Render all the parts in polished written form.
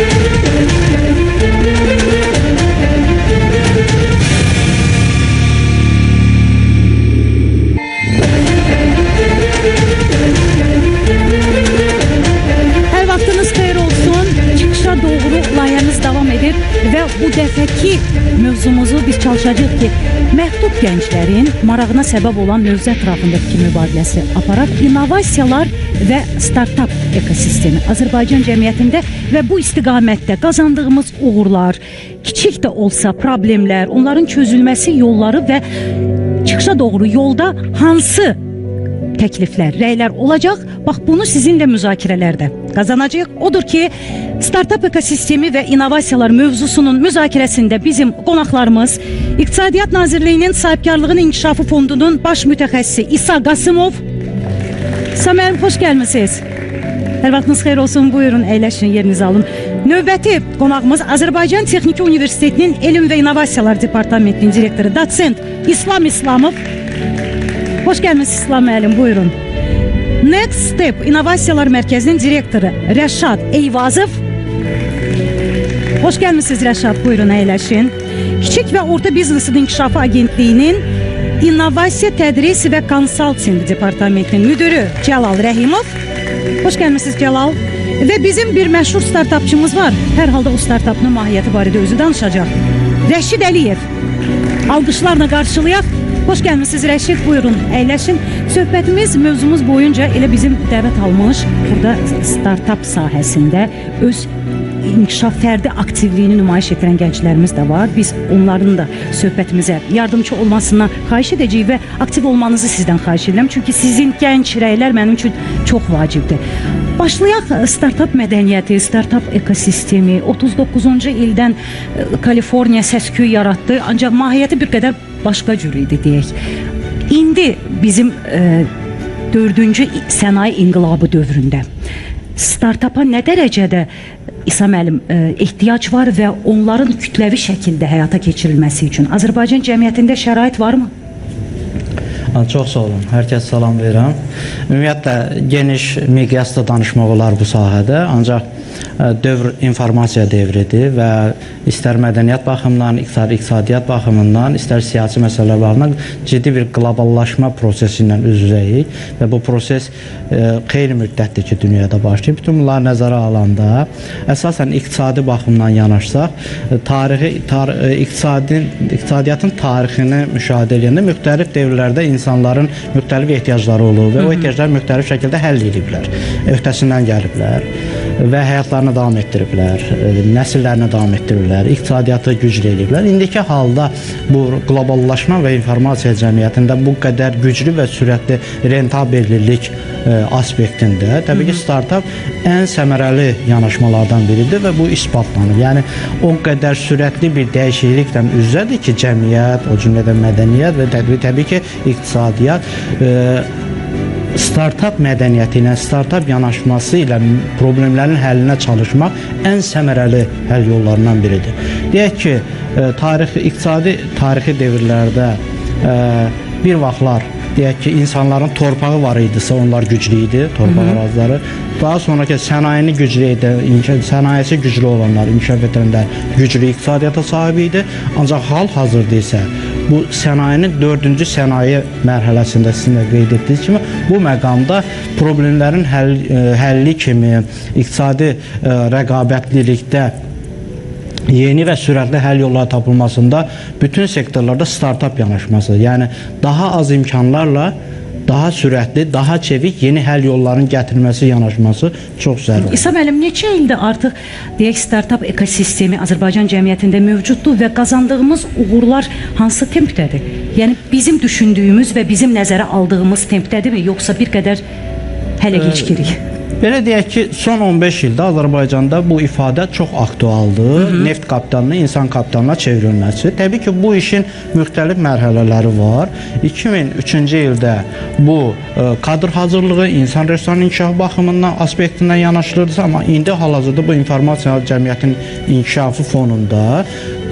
Və bu dəfəki mövzumuzu biz çalışacağıq ki, məhdud gənclərin marağına səbəb olan mövzu ətrafındakı mübadiləsi aparaq, innovasiyalar və startap ekosistemi Azərbaycan cəmiyyətində və bu istiqamətdə qazandığımız uğurlar, kiçik də olsa problemlər, onların çözülməsi yolları və çıxışa doğru yolda hansı təkliflər, rəylər olacaq? Bax, bunu sizinlə müzakirələrdə qazanacaq. Odur ki, startap ekosistemi və innovasiyalar mövzusunun müzakirəsində bizim qonaqlarımız İqtisadiyyat Nazirliyinin Sahibkarlığın İnkişafı Fondunun baş mütəxəssisi İsa Qasımov. İsa müəllim, xoş gəlmisiniz. Hər vaxtınız xeyir olsun, buyurun, əyləşin, yerinizi alın. Növbəti qonağımız Azərbaycan Texniki Universitetinin Elm və İnnovasiyalar Departamentinin direktoru, doçent İslam İslamov. Xoş gəlmisiniz İslam müəllim, buyurun. Next Step İnnovasiyalar Mərkəzinin direktoru Rəşad Eyvazov. Xoş gəlmisiniz Rəşad, buyurun, əyləşin. Kiçik və Orta Biznesin İnkişafı Agentliyinin İnnovasiya Tədris və Konsalting Departamentinin müdürü Cəlal Rəhimov. Xoş gəlmisiniz Cəlal. Və bizim bir məşhur startapçımız var. Hər halda o startapının mahiyyəti barədə özü danışacaq. Rəşid Əliyev. Alqışlarla qarşılayaq. Xoş gəlmisiniz Rəşid, buyurun, əyləşin. Söhbətimiz, mövzumuz boyunca elə bizim dəvət almış, burada startap sahəsində öz inkişaf fərdi aktivliyini nümayiş etdirən gənclərimiz də var. Biz onların da söhbətimizə yardımcı olmasına xahiş edəcəyik və aktiv olmanızı sizdən xahiş edirəm. Çünki sizin gənc rəylər mənim üçün çox vacibdir. Başlayaq startap mədəniyyəti, startap ekosistemi 39-cu ildən Kaliforniya səs-küy yaratdı, ancaq mahiyyəti bir qədər başqa cür idi deyək. İndi bizim 4-cü sənaye inqilabı dövründə startapa nə dərəcədə İsa müəllim ehtiyac var və onların kütləvi şəkildə həyata keçirilməsi üçün Azərbaycan cəmiyyətində şərait varmı? Çox sağ olun, hər kəs salam verirəm. Ümumiyyətlə, geniş miqyasda danışmaq olar bu sahədə, ancaq dövr informasiya devridir və istər mədəniyyət baxımından, iqtisadiyyat baxımından, istər siyasi məsələlər baxımından ciddi bir qloballaşma prosesi ilə üz-üzəyik və bu proses xeyli müddətdir ki, dünyada başlayıb. Bütün bunları nəzərə alanda, əsasən iqtisadi baxımdan yanaşsaq, iqtisadiyyatın tarixini müşahidə edəndə müxtəlif dövrlərdə insanların müxtəlif ehtiyacları olur və o ehtiyaclar müxtəlif şəkildə həll ediblər, öhdəsindən gəliblər və həyatlarını davam etdiriblər, nəsillərini davam etdiriblər, iqtisadiyyatı güclü ediblər. İndiki halda bu qloballaşma və informasiya cəmiyyətində bu qədər güclü və sürətli rentabellilik aspektində təbii ki, startap ən səmərəli yanaşmalardan biridir və bu isbatlanır. Yəni, o qədər sürətli bir dəyişikliklə üz-üzədir ki, cəmiyyət, o cümlədən mədəniyyət və təbii ki, iqtisadiyyat startap mədəniyyəti ilə, startap yanaşması ilə problemlərin həllinə çalışmaq ən səmərəli həll yollarından biridir. Deyək ki, tarixi devirlərdə bir vaxtlar deyək ki, insanların torpağı var idisə, onlar güclü idi, torpaq əraziləri. Daha sonraki sənayeni güclü idi, sənayesi güclü olanlar, inkişaf edənlər güclü iqtisadiyyata sahib idi. Ancaq hal-hazırda isə bu sənayenin 4-cü sənaye mərhələsində sizin də qeyd etdiyiniz kimi bu məqamda problemlərin həlli kimi iqtisadi rəqabətlilikdə yeni və sürətli həll yolları tapılmasında bütün sektorlarda startap yanaşması, yəni daha az imkanlarla daha sürətli, daha çevik yeni həll yollarının gətirilməsi, yanaşması çox zəruridir. İsa müəllim, neçə ildə artıq deyək startap ekosistemi Azərbaycan cəmiyyətində mövcuddur və qazandığımız uğurlar hansı tempdədir? Yəni bizim düşündüyümüz və bizim nəzərə aldığımız tempdədirmi, yoxsa bir qədər hələ gecikirik? Belə deyək ki, son 15 ildə Azərbaycanda bu ifadə çox aktualdır. Neft kapitalına, insan kapitalına çevrilməsi. Təbii ki, bu işin müxtəlif mərhələləri var. 2003-cü ildə bu kadr hazırlığı, insan resurslarının inkişafı baxımından, aspektindən yanaşılırdı. Amma indi hal-hazırda bu informasiya cəmiyyətinin inkişafı fonunda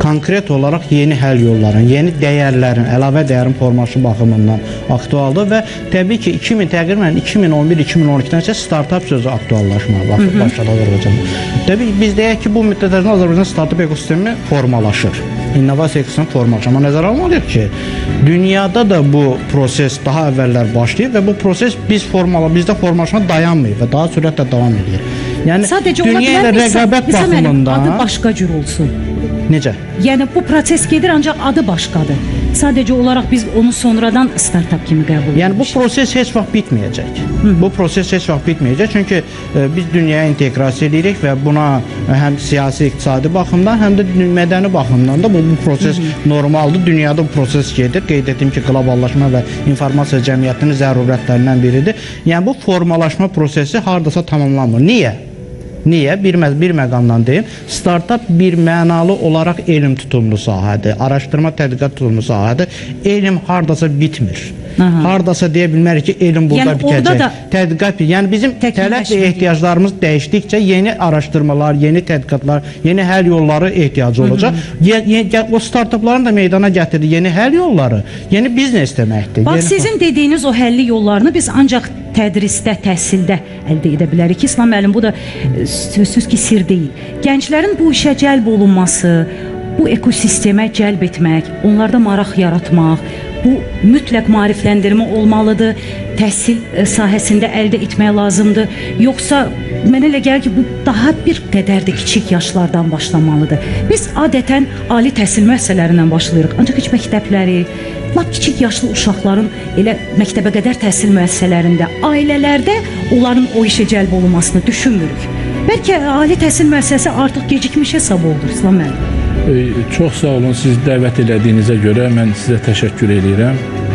konkret olaraq yeni həll yolların, yeni dəyərlərin, əlavə dəyərin forması baxımından aktualdır və təbii ki, təqribən 2011-2012-dən startup sözü aktuallaşmaya başladı Azərbaycanda. Təbii ki, biz deyək ki, bu müddət ərzində Azərbaycan startup ekosistemi formalaşır. İnnovasiya ekosistemi formalaşır. Amma nəzərə almalıyıq ki, dünyada da bu proses daha əvvəllər başlayıb və bu proses bizdə formalaşma dayanmayıb və daha sürətlə davam edir. Yəni, sadəcə dünya ilə rəqabət baxımından adı başqa cür olsun. Necə? Yəni, bu proses gedir, ancaq adı başqadır. Sadəcə olaraq biz onu sonradan startup kimi qəbul edirik. Yəni, bu proses heç vaxt bitməyəcək. Bu proses heç vaxt bitməyəcək. Çünki biz dünyaya inteqrasiya edirik və buna həm siyasi, iqtisadi baxımdan, həm də mədəni baxımdan da bu proses normaldır. Dünyada bu proses gedir. Qeyd etdim ki, qloballaşma və informasiya cəmiyyətinin zərurətlərindən biridir. Yəni, bu formalaşma prosesi hardasa tamamlanmır. Niyə? Niyə? Bir məqamdan deyim, startup bir mənalı olaraq elm tutumlu sahədir, araşdırma tədqiqat tutumlu sahədir. Elm hardasa bitmir. Hardasa deyə bilmərik ki, elm burada bitəcək. Tədqiqat, yəni bizim tələb və ehtiyaclarımız dəyişdikcə yeni araşdırmalar, yeni tədqiqatlar, yeni həll yolları ehtiyacı olacaq. O startupların da meydana gətirdiyi yeni həll yolları, yeni biznes deməkdir. Bax, sizin dediyiniz o həlli yollarını biz ancaq tədrisdə, təhsildə əldə edə bilərik. İslam müəllim, bu da sözsüz ki, sir deyil. Gənclərin bu işə cəlb olunması, bu ekosistemə cəlb etmək, onlarda maraq yaratmaq, bu mütləq maarifləndirmə olmalıdır, təhsil sahəsində əldə etmək lazımdır. Yoxsa mənə elə gəlir ki, bu daha bir qədər də kiçik yaşlardan başlamalıdır. Biz adətən ali təhsil müəssisələrindən başlayırıq, ancaq heç məktəbləri, lap kiçik yaşlı uşaqların elə məktəbə qədər təhsil müəssisələrində, ailələrdə onların o işə cəlb olunmasını düşünmürük. Bəlkə ali təhsil müəssisəsi artıq gecikmiş hesab olunur, İslam müəllim. Çox sağ olun, siz dəvət elədiyinizə görə mən sizə təşəkkür edirəm.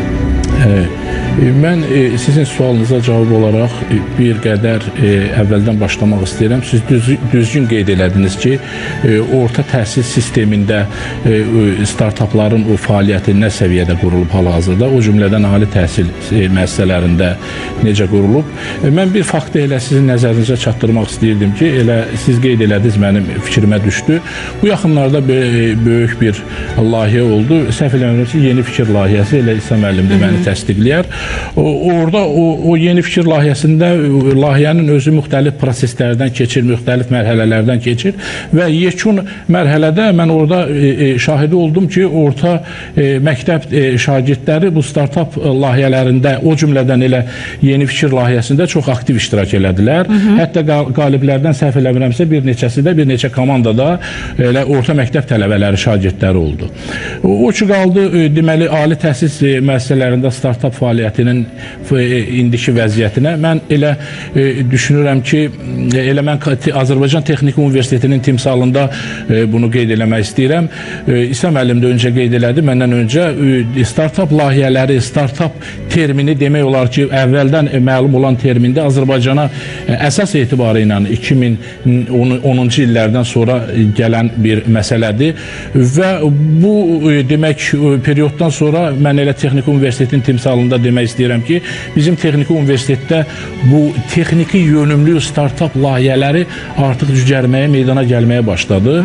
Mən sizin sualınıza cavab olaraq bir qədər əvvəldən başlamaq istəyirəm. Siz düzgün qeyd elədiniz ki, orta təhsil sistemində startupların o fəaliyyəti nə səviyyədə qurulub hal-hazırda, o cümlədən ali təhsil müəssisələrində necə qurulub. Mən bir faktı elə sizin nəzərinizə çatdırmaq istəyirdim ki, elə siz qeyd elədiniz, mənim fikrimə düşdü. Bu yaxınlarda böyük bir layihə oldu. Səhv eləmirəmsə, yeni fikir layihəsi, elə İsa müəllim də məni təsdiqləyər. Orada o yeni fikir layihəsində layihənin özü müxtəlif proseslərdən keçir, müxtəlif mərhələlərdən keçir və yekun mərhələdə mən orada şahidi oldum ki, orta məktəb şagirdləri bu startup layihələrində, o cümlədən elə yeni fikir layihəsində çox aktiv iştirak elədilər. Hətta qaliblərdən səhv eləmirəmsə bir neçəsi də, bir neçə komandada elə orta məktəb tələbələri, şagirdləri oldu. O ki qaldı, deməli, ali təhsil müəssisələrində startup fəaliyyətinin indiki vəziyyətinə mən elə düşünürəm ki, elə mən Azərbaycan Texniki Universitetinin timsalında bunu qeyd eləmək istəyirəm. İsa müəllim də öncə qeyd elədi, məndən öncə startup layihələri, startup termini demək olar ki, əvvəldən məlum olan termində Azərbaycana əsas etibarı ilə 2010-cu illərdən sonra gələn bir məsələdir və bu demək perioddan sonra mən elə Texniki Universitetin timsalında demək istəyirəm ki, bizim Texniki Universitetdə bu texniki yönümlü startup layihələri artıq cücərməyə, meydana gəlməyə başladı.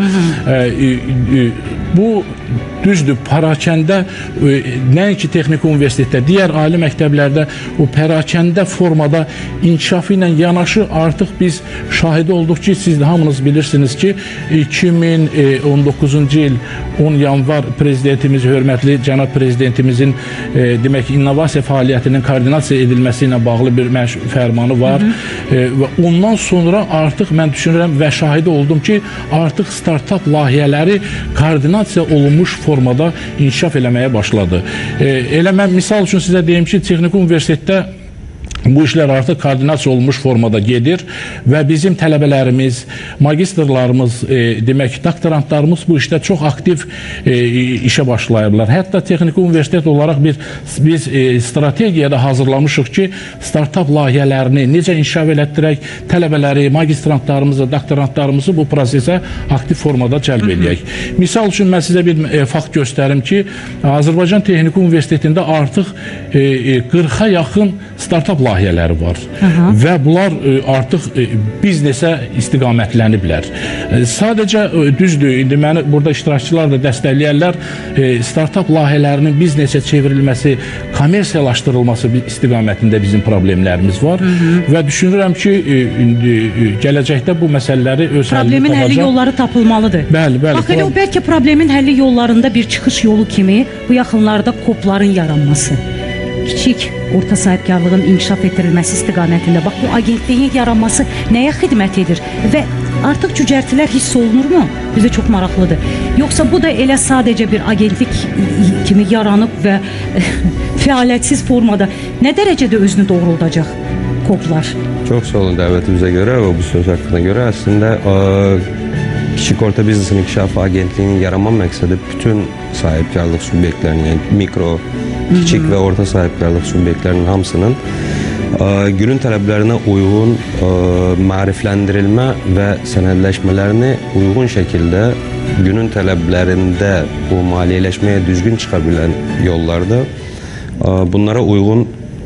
Bu düzdür, parakəndə nəinki Texniki Universitetdə, digər ali məktəblərdə o parakəndə formada inkişafı ilə yanaşı artıq biz şahidi olduq ki, siz də hamınız bilirsiniz ki, 2019-cu il 10 yanvar prezidentimiz, hörmətli cənab prezidentimizin demək innovasiya fəaliyyətinin koordinasiya edilməsi ilə bağlı bir fərmanı var və ondan sonra artıq mən düşünürəm və şahidi oldum ki, artıq startup layihələri koordinasiya olunmuş formada inkişaf eləməyə başladı. Elə mən misal üçün sizə deyim ki, Texniki Universitetdə bu işlər artıq koordinasiya olunmuş formada gedir və bizim tələbələrimiz, magistrlarımız, demək, doktorantlarımız bu işdə çox aktiv işə başlayırlar. Hətta Texniki Universitet olaraq biz strategiyada hazırlamışıq ki, startup layihələrini necə inkişaf elətdirək, tələbələri, magistrantlarımızı, doktorantlarımızı bu prosesə aktiv formada cəlb edək. Misal üçün mən sizə bir fakt göstərim ki, Azərbaycan Texniki Universitetində artıq 40-a yaxın startup layihələri layihələri var və bunlar artıq biznesə istiqamətləniblər. Sadəcə düzdür, indi məni burada iştirakçılar da dəstəkləyərlər, startap layihələrinin biznesə çevrilməsi, kommersiyalaşdırılması istiqamətində bizim problemlərimiz var və düşünürəm ki, gələcəkdə bu məsələləri öz həllini tapacaq. Problemin həlli yolları tapılmalıdır. Bəli. Bax, elə o bəlkə problemin həlli yollarında bir çıxış yolu kimi bu yaxınlarda kopların yaranması, kiçik orta sahibkarlığın inkişaf etdirilməsi istiqamətində bax bu agentliyin yaranması nəyə xidmət edir və artıq cücərtilər hiss olunurmu? Bizə çox maraqlıdır. Yoxsa bu da elə sadəcə bir agentlik kimi yaranıb və fəaliyyətsiz formada nə dərəcədə özünü doğruldacaq koplar? Çok sağ olun davetimize göre ve bu söz hakkına göre aslında Küçük Orta Biznesin İnkişafı Agentliğinin yaranma məqsədi bütün sahibkarlıq subyektlərinin, yani mikro, küçük ve orta sahibkarlıq subyektlərinin hamısının günün tələblərinə uyğun marifləndirilmə və sənədləşmələrini uyğun şəkildə günün tələblərində bu maliyyələşməyə düzgün çıxa bilən yollarda bunlara uyğun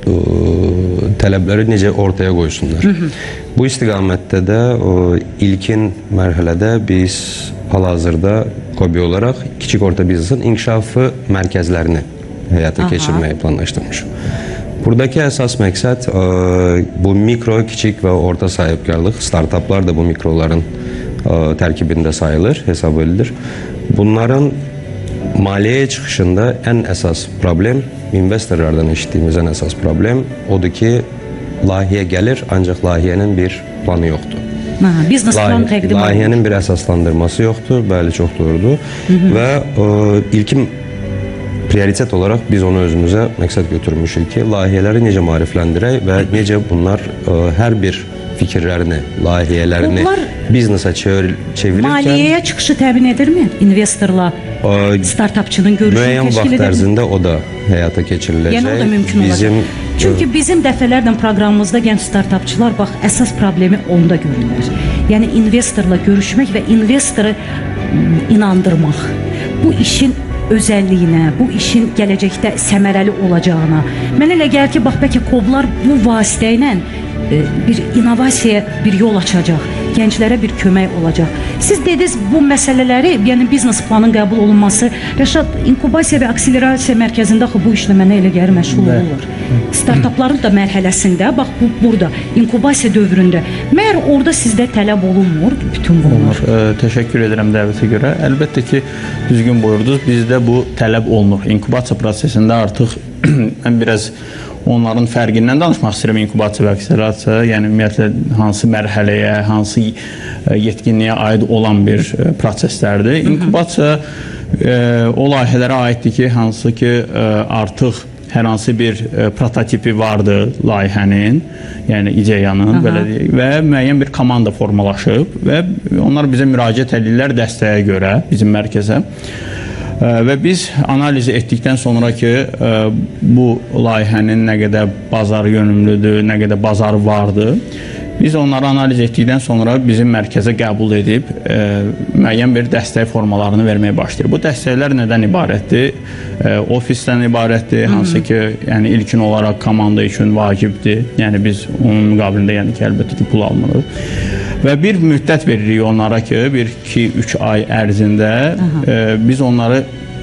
tələbləri necə ortaya qoysunlar. Bu istiqamətdə də ilkin mərhələdə biz hal-hazırda KOBİ olaraq Kiçik Orta Biznesin İnkişafı mərkəzlərini həyata keçirməyi planlaşdırmışıq. Buradakı əsas məqsəd bu mikro, kiçik və orta sahibkarlıq, startaplar da bu mikroların tərkibində sayılır, hesab edilir. Bunların maliyyəyə çıxışında ən əsas problem, investorlardan eşitdiyimiz ən əsas problem odur ki, layihə gəlir, ancaq layihənin bir planı yoxdur. Biznes planı təqdim olunur. Layihənin bir əsaslandırması yoxdur, bəli, çox doğrudur. Və ilkin prioritet olaraq biz onu özümüzə məqsəd götürmüşük ki, layihələri necə marifləndirək və necə bunlar hər bir fikirlərini, layihələrini biznesa çevirirkən maliyyəyə çıxışı təmin edirmi? İnvestorla startapçının görüşünü müəyyən təşkil vaxt edir. ərzində o da həyata keçiriləcək. Yəni o da mümkün olacaq. Çünki bizim dəfələrlə proqramımızda gənc startapçılar bax əsas problemi onda görürlər. Yəni investorla görüşmək və investoru inandırmaq. Bu işin özəlliyinə, bu işin gələcəkdə səmərəli olacağına. Mənə elə gəlir ki, bax bəlkə KOBİlər bu vasitə ilə bir innovasiyaya bir yol açacaq, gənclərə bir kömək olacaq. Siz dediniz bu məsələləri, yəni biznes planının qəbul olunması, Rəşad, inkubasiya və akselerasiya mərkəzində bu işlə mənə elə gəlir məşğul olurlar. Startapların da mərhələsində, bax bu burada, inkubasiya dövründə, məyər orada sizdə tələb olunmur bütün bunlar? Təşəkkür edirəm dəvətə görə. Əlbəttə ki, düzgün buyurdunuz, bizdə bu tələb olunur. İnkubasiya prosesində artıq mən biraz onların fərqindən danışmaq istəyirəm, inkubasiya və akselerasiya, yəni ümumiyyətlə hansı mərhələyə, hansı yetkinliyə aid olan bir proseslərdir. İnkubasiya o layihələrə aiddir ki, hansı ki artıq hər hansı bir prototipi vardı layihənin, yəni ideyanın, belə deyək, və müəyyən bir komanda formalaşıb və onlar bizə müraciət edirlər dəstəyə görə bizim mərkəzə. Və biz analiz etdikdən sonra ki, bu layihənin nə qədər bazar yönümlüdür, nə qədər bazarı vardır, biz onları analiz etdikdən sonra bizim mərkəzə qəbul edib müəyyən bir dəstək formalarını verməyə başlayır. Bu dəstəklər nədən ibarətdir? Ofisdən ibarətdir, hansı ki, yəni ilkin olaraq komanda üçün vacibdir. Yəni biz onun müqabilində, yəni ki, əlbəttə ki, pul almırıq. Və bir müddət veririk onlara ki, 1-2-3 ay ərzində biz onları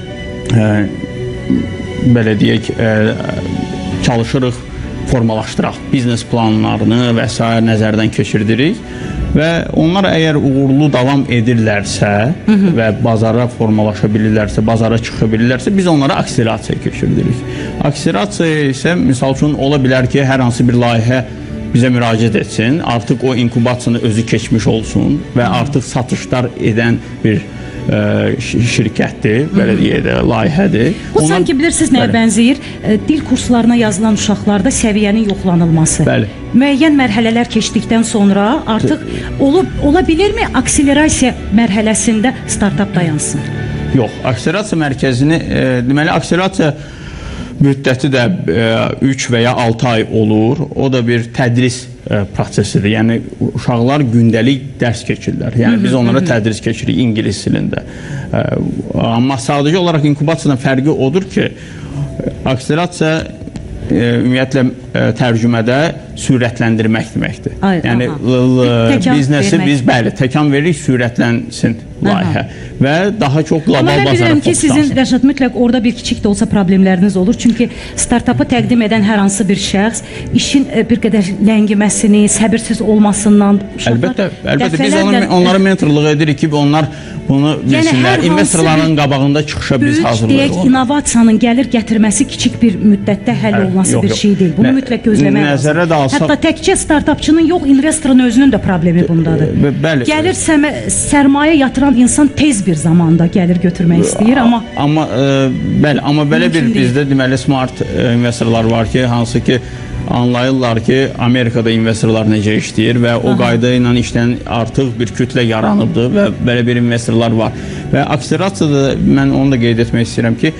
belə deyək, çalışırıq, formalaşdıraq, biznes planlarını və s. nəzərdən keçirdirik və onlar əgər uğurlu davam edirlərsə və bazara formalaşa bilirlərsə, bazara çıxa bilirlərsə, biz onlara akselerasiya keçirdirik. Akselerasiya isə, misal üçün, ola bilər ki, hər hansı bir layihə bizə müraciət etsin, artıq o inkubasiyanı özü keçmiş olsun və artıq satışlar edən bir şirkətdir, belə deyək də, layihədir. Bu sanki bilirsiniz nəyə bənzəyir? Dil kurslarına yazılan uşaqlarda səviyyənin yoxlanılması. Bəli. Müəyyən mərhələlər keçdikdən sonra artıq ola bilirmi akselerasiya mərhələsində startap dayansın? Yox, akselerasiya mərkəzini, deməli, akselerasiya müddəti də 3 və ya 6 ay olur. O da bir tədris prosesidir. Yəni, uşaqlar gündəlik dərs keçirlər. Yəni, biz onlara tədris keçirik ingilis dilində. Amma sadəcə olaraq inkubasiyadan fərqi odur ki, akselerasiya ümumiyyətlə tərcümədə sürətləndirmək deməkdir. Yəni biznesi biz təkan veririk, sürətlənsin layihə və daha çox global bazara fokuslansın. Amma mən bilirəm ki, sizin Rəşad mütləq orada bir kiçik də olsa problemləriniz olur. Çünki startapı təqdim edən hər hansı bir şəxs işin bir qədər ləngimasını, səbirsiz olmasından əlbəttə biz onlara mentorluq edirik ki, onlar bunu bilsinlər. İnvestorların qabağında çıxışa biz hazırlayırıq. Deyək, innovasiyanın gəlir gətirməsi kiçik bir müddətdə həll olması bir şey deyil. Bunu mütləq gözləmək lazım. Hətta təkcə startapçının yox, investorun özünün də problemi bundadır. Gəlir sərmayə yatıran insan tez bir zamanda gəlir götürmək istəyir, amma belə bir bizdə deməli smart investorlar var ki, hansı ki anlayırlar ki, Amerikada investorlar necə işləyir və o qayda ilə işləyən artıq bir kütlə yaranıbdır və belə bir investorlar var. Və akselerasiyada mən onu da qeyd etmək istəyirəm ki,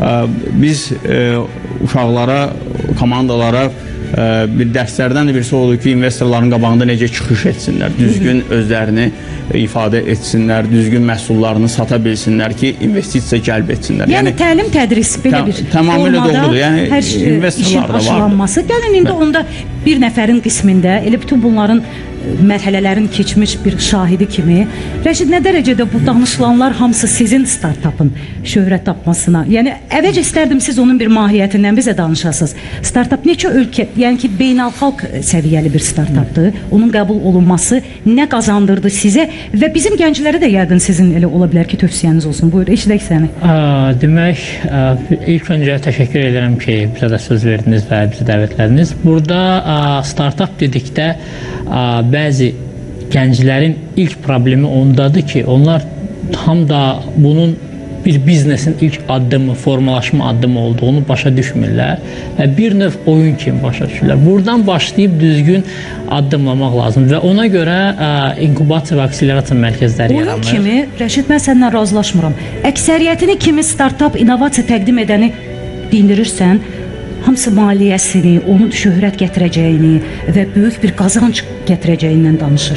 biz uşaqlara, komandalara bir dərslərdən də birisi olur ki, investorların qabağında necə çıxış etsinlər, düzgün özlərini ifadə etsinlər, düzgün məhsullarını sata bilsinlər ki, investisiya cəlb etsinlər. Yəni təlim tədris belə bir formada hər işin aşılanması. Gəlin indi onda bir nəfərin qismində elə bütün bunların mərhələlərin keçmiş bir şahidi kimi Rəşid, nə dərəcədə bu danışılanlar hamısı sizin startapın şöhrət tapmasına, yəni əvvəlcə istərdim siz onun bir mahiyyətindən bizə danışasınız. Startap neçə ölkə, yəni ki beynəlxalq səviyyəli bir startapdır, onun qəbul olunması nə qazandırdı sizə və bizim gənclərə də yəqin sizin elə ola bilər ki tövsiyəniz olsun. Buyur, eşidək səni. Demək, ilk öncə təşəkkür edirəm ki bizə də söz verdiniz və bizi dəvətlədiniz. Burada startap dedikdə bəzi gənclərin ilk problemi ondadır ki, onlar tam da bunun bir biznesin ilk addımı, formalaşma addımı olduğunu başa düşmürlər və bir növ oyun kimi başa düşürlər. Buradan başlayıb düzgün addımlamaq lazım və ona görə inkubasiya və akselerasiya mərkəzləri yaranır. Oyun kimi, Rəşid, mən səndən razılaşmıram. Əksəriyyətini kimi startap, innovasiya təqdim edəni dindirirsən, hamısı maliyyəsini, onun şöhrət gətirəcəyini və böyük bir qazanc gətirəcəyindən danışır.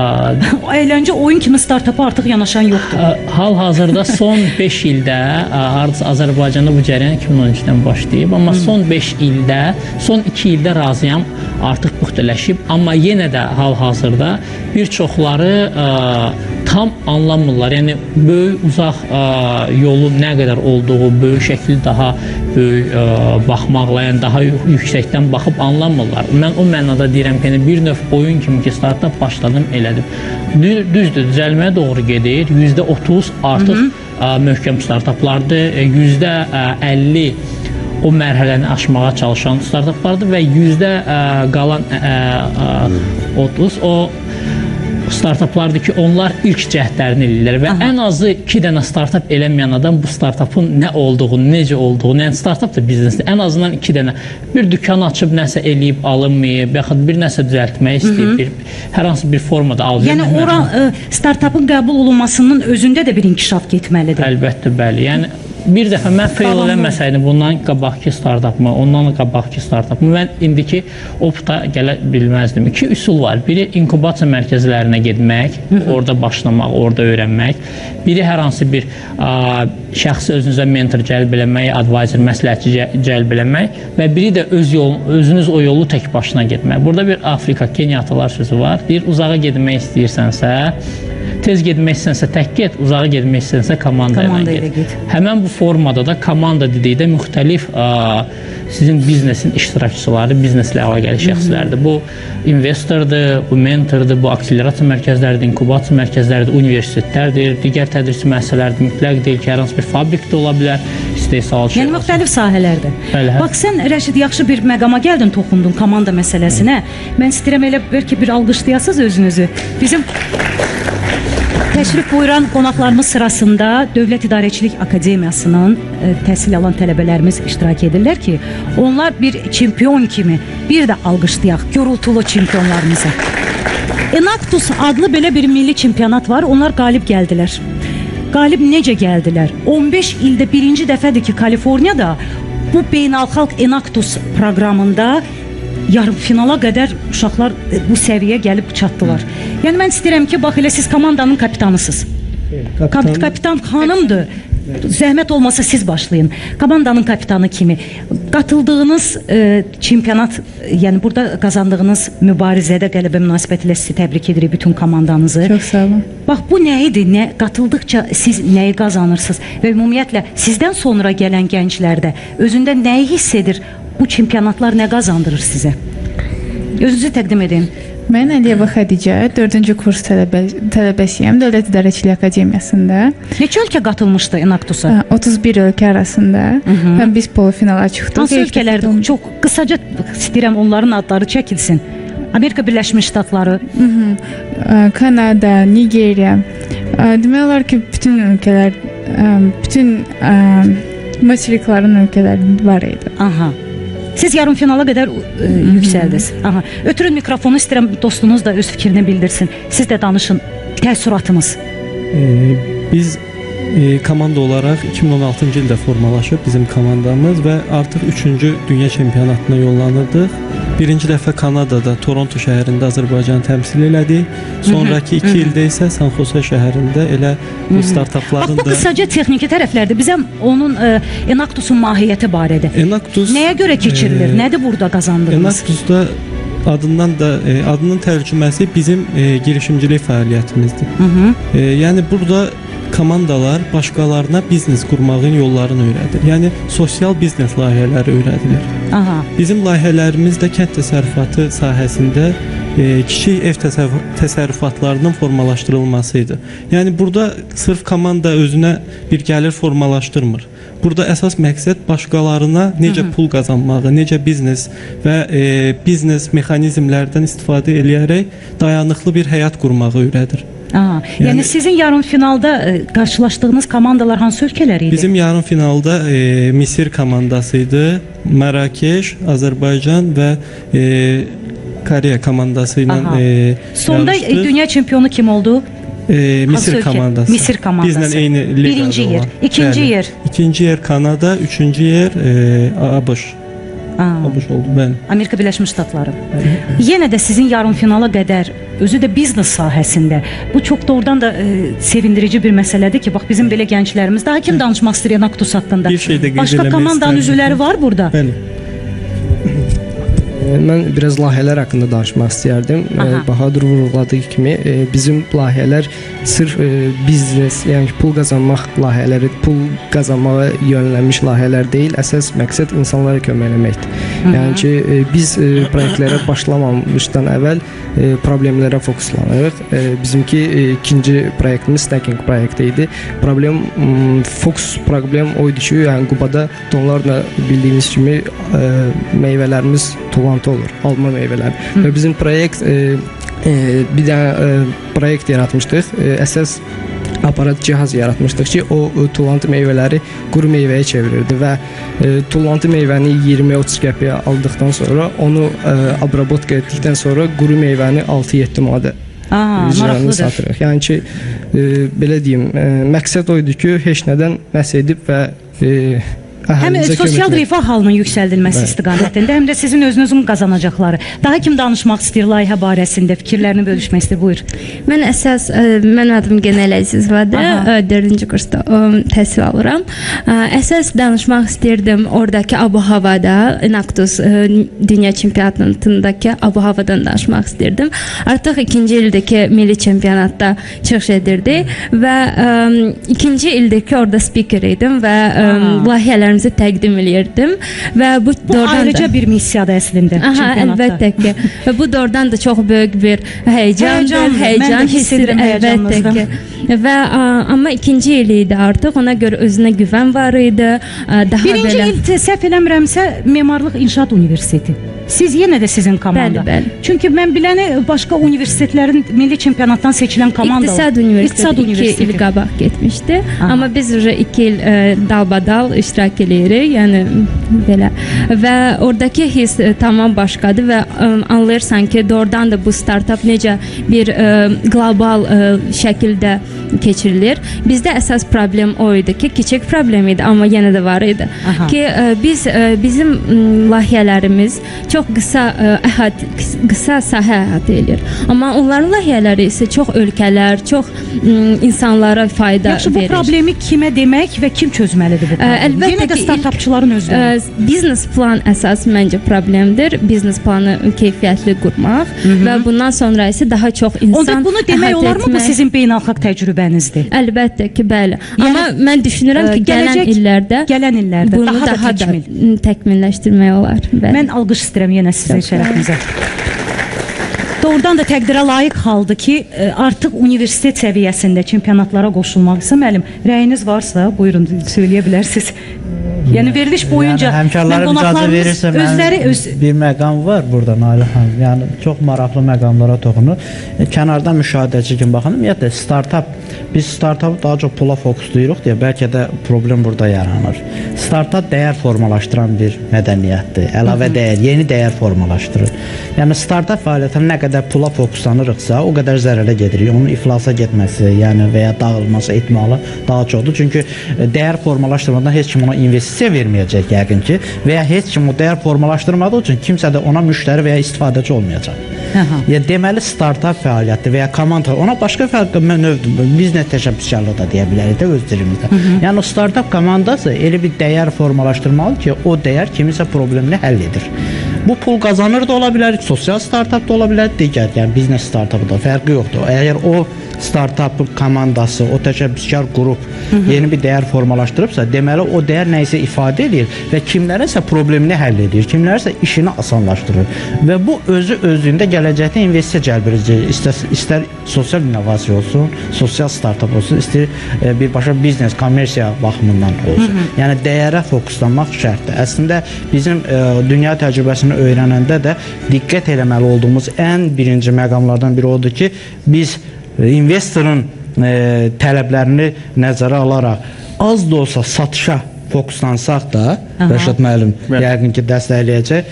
Əyləncə oyun kimi startapa artıq yanaşan yoxdur. Hal-hazırda son 5 ildə, Azərbaycanda bu cərəyan 2013-dən başlayıb, amma son 5 ildə, son 2 ildə razıyam, artıq puxtələşib, amma yenə də hal-hazırda bir çoxları tam anlamırlar. Yəni böyük, uzaq yolun nə qədər olduğu, böyük şəkil daha böyük baxmaqla, yəni daha yüksəkdən baxıb anlamırlar. Mən o mənada deyirəm ki, bir növ oyun kimi ki, startap başladım, elədim. Düzdür, düzəlməyə doğru gedir. %30 artıq möhkəm startaplardır. %50 o mərhələni aşmağa çalışan startaplardır və qalan 30 o startaplardır ki, onlar ilk cəhdlərini eləyirlər və ən azı 2 dənə startap eləməyən adam bu startapın nə olduğunu, necə olduğunu, yəni startap da biznesdir, ən azından 2 dənə bir dükkan açıb nəsə eləyib alınmayıb, yaxud bir nəsə düzəltmək istəyib, hər hansı bir formada alıb. Yəni ora startapın qəbul olunmasının özündə də bir inkişaf getməlidir. Əlbəttə, bəli. Yəni bir dəfə mən fail eləməsəydim bundan qabaqki startapımı, ondan qabaqki startapımı mən indiki opta gələ bilməzdim. 2 üsul var. Biri inkubasiya mərkəzlərinə getmək, orada başlamaq, orada öyrənmək. Biri hər hansı bir şəxsi özünüzə mentor cəlb eləmək, advisor, məsləhətçi cəlb eləmək və biri də özünüz o yolu tək başına getmək. Burada bir Afrika, Kenya atalar sözü var. Deyir, uzağa getmək istəyirsənsə, tez getmək istəyirsə tək get, uzağa getmək istəyirsə komanda ilə get. Həmən bu formada da komanda dedikdə müxtəlif sizin biznesin iştirakçıları, bizneslə əlaqəli şəxslərdir. Bu investordur, bu mentordur, bu akselerasiya mərkəzləridir, inkubasiya mərkəzləridir, universitetlərdir, digər tədris müəssisələrdir. Mütləq deyil ki, hər hansı bir fabrikdə ola bilər, istehsalçı. Yəni müxtəlif sahələrdir. Bax, sən Rəşid yaxşı bir məqama gəldin, toxundun komanda məsələsinə. Mən istəyirəm elə bəlkə bir alqışlayasınız özünüzü. Bizim təşrif buyuran qonaqlarımız sırasında Dövlət İdarəçilik Akademiyasının təhsil alan tələbələrimiz iştirak edirlər ki, onlar bir çempion kimi bir də alqışlayaq gürültülü çempionlarımıza. Enactus adlı belə bir milli çempionat var, onlar qalib gəldilər. Qalib necə gəldilər? 15 ildə birinci dəfədir ki, Kaliforniyada bu beynəlxalq Enactus proqramında yarımfinala qədər uşaqlar bu səviyyəyə gəlib çatdılar. Yəni mən istəyirəm ki, bax elə siz komandanın kapitanısınız. Kapitan xanımdır. zəhmət olmasa siz başlayın. Komandanın kapitanı kimi qatıldığınız çempionat, yəni burada qazandığınız mübarizədə qələbə münasibətilə sizi təbrik edirik bütün komandanızı. Çox sağ olun. Bax bu nə idi? Nə qatıldıqca siz nəyi qazanırsınız və ümumiyyətlə sizdən sonra gələn gənclərdə özündə nəyi hiss edir? Bu çempionatlar nə qazandırır sizə? Özünüzü təqdim edin. Mən Əliyeva Xədicə, 4-cü kurs tələbəsiyəm Dövlət İdarəçiliyi Akademiyasında. Neçə ölkə qatılmışdı Enactus-a? 31 ölkə arasında. Biz polofinala çıxdıq. Hansı ölkələrdə? Çox qısaca istəyirəm onların adları çəkilsin. Amerika Birləşmiş Ştatları, Kanada, Nigeriya. Demək olar ki, bütün ölkələr, bütün materiklərin ölkələri var idi. Aha. Siz yarım finala qədər yüksəldiniz. Aha. Ötürün mikrofonu, istəyirəm dostunuz da öz fikrini bildirsin. Siz də danışın. Təəssüratınız. Biz komanda olaraq 2016-cı ildə formalaşıb bizim komandamız və artıq 3-cü dünya çempionatına yollanırdıq. Birinci dəfə Kanadada, Toronto şəhərində Azərbaycanı təmsil elədik. Sonraki 2 ildə isə San Jose şəhərində elə bu startapların da... Bax, bu qısaca texniki tərəflərdir. Bizə onun Enactus-un mahiyyəti barədə. Enactus... Nəyə görə keçirilir? Nədir burada qazandığınız? Enactus-da adının tərcüməsi bizim girişimcilik fəaliyyətimizdir. Yəni burada komandalar başqalarına biznes qurmağın yollarını öyrədir. Yəni sosial biznes layihələri öyrədilir. Aha. Bizim layihələrimiz də kənd təsərrüfatı sahəsində kiçik ev təsərrüfatlarının formalaşdırılması idi. Yəni burada sırf komanda özünə bir gəlir formalaşdırmır. Burada əsas məqsəd başqalarına necə pul qazanmağı, necə biznes və biznes mexanizmlərdən istifadə edərək dayanıqlı bir həyat qurmağı öyrədir. Aha, yəni sizin yarım finalda qarşılaşdığınız komandalar hansı ölkələr idi? Bizim yarım finalda Misir komandası idi, Mərakeş, Azərbaycan və Koreya komandası ilə sonda dünya çempionu kim oldu? Misir komandası. Misir komandası. Bizlə eyni liqada birinci yer, olan. ikinci yer. İkinci yer Kanada, üçüncü yer ABŞ. ABŞ oldu, bəli. Amerika Birləşmiş Ştatları. Yenə də sizin yarım finala qədər özü də biznes sahəsində bu çox doğrudan da sevindirici bir məsələdir ki, bax bizim belə gənclərimiz daha kim danışmaq istəyir Enactus haqqında? Bir şey də qeyd başqa komandanın üzvləri var burada? Bəli. Mən biraz layihələr haqqında danışmaq istəyərdim. Bahadır vurğuladığı kimi bizim layihələr sırf biznes, yəni pul qazanmaq layihələri, pul qazanmağa yönəlmiş layihələr deyil, əsas məqsəd insanlara kömək etməkdir. Yəni ki, biz proyektlərə başlamamışdan əvvəl problemlərə fokuslanırıq. Bizimki ikinci proyektimiz stacking proyekti idi. Problem oydu ki, yəni Qubada donlarla bildiyiniz kimi meyvələrimiz tulantı olur, alma meyvələri. Və bizim proyekt bir dənə proyekt yaratmışdıq. Əsas aparat cihaz yaratmışdıq ki, o tulantı meyvələri quru meyvəyə çevirirdi və tulantı meyvəni 20-30 qəpiyə aldıqdan sonra onu abrabotka etdikdən sonra quru meyvəni 6-7 manata satırıq. Yəni ki, belə deyim, məqsəd oydu ki, heç nədən məhs edib və həm sosial rifah halının yüksəldilməsi istiqamətində, həm də sizin özünüzün qazanacaqları. Daha kim danışmaq istəyir layihə barəsində, fikirlərini bölüşmək istəyir? Buyur. Mən adım Genel Əzizvadır, 4-cü kursda təhsil alıram. Əsas danışmaq istəyirdim oradakı abu-havada, Enactus dünya çempionatındakı abu-havadan danışmaq istəyirdim. Artıq ikinci ildəki milli çempionatda çıxış edirdi və ikinci ildəki orada speaker idim və layihələr təqdim edirdim və bu ayrıca bir missiyadır əslində. Əlbəttə ki. Və bu doğrudan da çox böyük bir həyəcan hissdir, əlbəttə ki. Və amma ikinci il idi artıq, ona görə özünə güvən var idi. Birinci il səhv eləmirəmsə Memarlıq İnşaat Universiteti. Siz yenə də sizin komanda. Bəli. Çünki mən biləni başqa universitetlərin milli çempionatdan seçilən komanda İqtisad Universiteti 2 il qabaq getmişdi. Amma biz 2 il dalbadal iştirak edirik, yəni belə. Və oradakı hiss tamam başqadır və anlayırsan ki, doğrudan da bu startup necə bir qlobal şəkildə keçirilir. Bizdə əsas problem o idi ki, kiçik problem idi, amma yenə də var idi. Ki bizim layihələrimiz çox qısa sahə əhatə edir. Amma onların layihələri isə çox ölkələr, çox insanlara fayda verir. Bu problemi kimə demək və kim çözməlidir bu problemi? Yenə də startapçıların özləri. Biznes plan əsas məncə problemdir. Biznes planı keyfiyyətli qurmaq və bundan sonra isə daha çox insan onda bunu demək olarmı bu sizin beynəlxalq təcrübənizdir? Əlbəttə ki, bəli. Amma mən düşünürəm ki, gələn illərdə bunu daha da təkmilləşdirmək olar. Mən alqış istəyirəm yenə sizin şərəfinizə. Doğrudan da təqdirə layiq haldır ki, artıq universitet səviyyəsində çempionatlara qoşulmaq isə müəllim, rəyiniz varsa, buyurun, söyləyə bilərsiniz. Yəni veriliş boyunca həmkarlara icazə verirsə, bir məqam var burada Nail xanım. Yəni çox maraqlı məqamlara toxunur. Kənardan müşahidəçi kimi baxın, ümumiyyətlə startap, biz startapı daha çox pula fokuslayırıq deyə bəlkə də problem burada yaranır. Startap dəyər formalaşdıran bir mədəniyyətdir. Əlavə dəyər, yeni dəyər formalaşdırır. Yəni startap fəaliyyətinə nə qədər pula fokuslanırıqsa, o qədər zərərə gedirik. Onun iflasa getməsi, yəni və ya dağılması ehtimalı daha çoxdur. Çünki dəyər formalaşdırmadan heç kim ona investisiya verməyəcək yəqin ki, və ya heç kim o dəyər formalaşdırmadığı üçün kimsə də ona müştəri və ya istifadəçi olmayacaq. Yəni deməli startap fəaliyyəti və ya komanda ona başqa fərqli növdür. Biznes təşəbbüskarlığı da deyə bilərik də öz dilimizdə. Yəni o startap komandası elə bir dəyər formalaşdırmalı ki, o dəyər kiminsə problemini həll edir. Bu pul qazanır da ola bilər, sosial startap da ola bilər, digər, yəni biznes startapı da fərqi yoxdur. Əgər o startap komandası, o təşəbbüskar qrup yeni bir dəyər formalaşdırıbsa, deməli o dəyər nə isə ifadə edir və kimlərinsə problemini həll edir, kimlərinsə işini asanlaşdırır və bu özündə gələcəkdə investisiya cəlb edici, istər sosial innovasiya olsun, sosial startap olsun, istər birbaşa biznes, kommersiya baxımından olsun. Yəni dəyərə fokuslanmaq şərtdir. Əslində bizim dünya təcrübəsini öyrənəndə də diqqət eləməli olduğumuz ən birinci məqamlardan biri odur ki, biz investorun tələblərini nəzərə alaraq az da olsa satışa fokuslansaq da, Rəşad müəllim yəqin ki dəstəkləyəcək.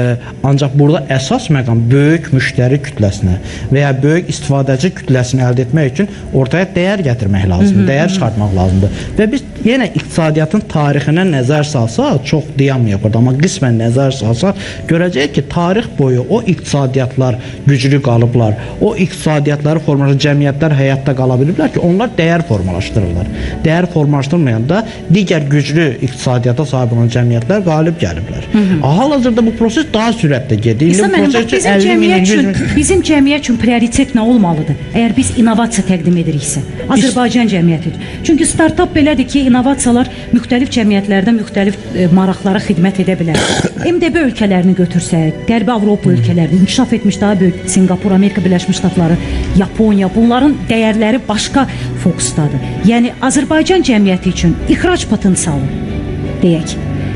Ancaq burada əsas məqam böyük müştəri kütləsinə və ya böyük istifadəçi kütləsini əldə etmək üçün ortaya dəyər gətirmək lazımdır, dəyər çıxartmaq lazımdır. Və biz yenə iqtisadiyyatın tarixinə nəzər salsaq, çox dayanmayaq burada, amma qismən nəzər salsaq, görəcəyik ki, tarix boyu o iqtisadiyyatlar güclü qalıblar, o iqtisadiyyatları formalaşdıran cəmiyyətlər həyatda qala biliblər ki, onlar dəyər formalaşdırırlar. Dəyər formalaşdırmayanda digər güclü iqtisadiyyata sahib olan cəmiyyətlər qalib gəliblər. Hal-hazırda bu proses daha sürətlə gedir. Bizim cəmiyyət üçün prioritet nə olmalıdır? Əgər biz innovasiya təqdim ediriksə, Azərbaycan cəmiyyətidir. Çünki startap belədir ki, innovasiyalar müxtəlif cəmiyyətlərdə müxtəlif maraqlara xidmət edə bilər. MDB ölkələrini götürsək, Qərbi Avropa ölkələrini, inkişaf etmiş daha böyük Singapur, Amerika Birləşmiş Ştatları, Yaponiya, bunların dəyərləri başqa fokusdadır. Yəni Azərbaycan cəmiyyəti üçün ixrac potensialı deyək,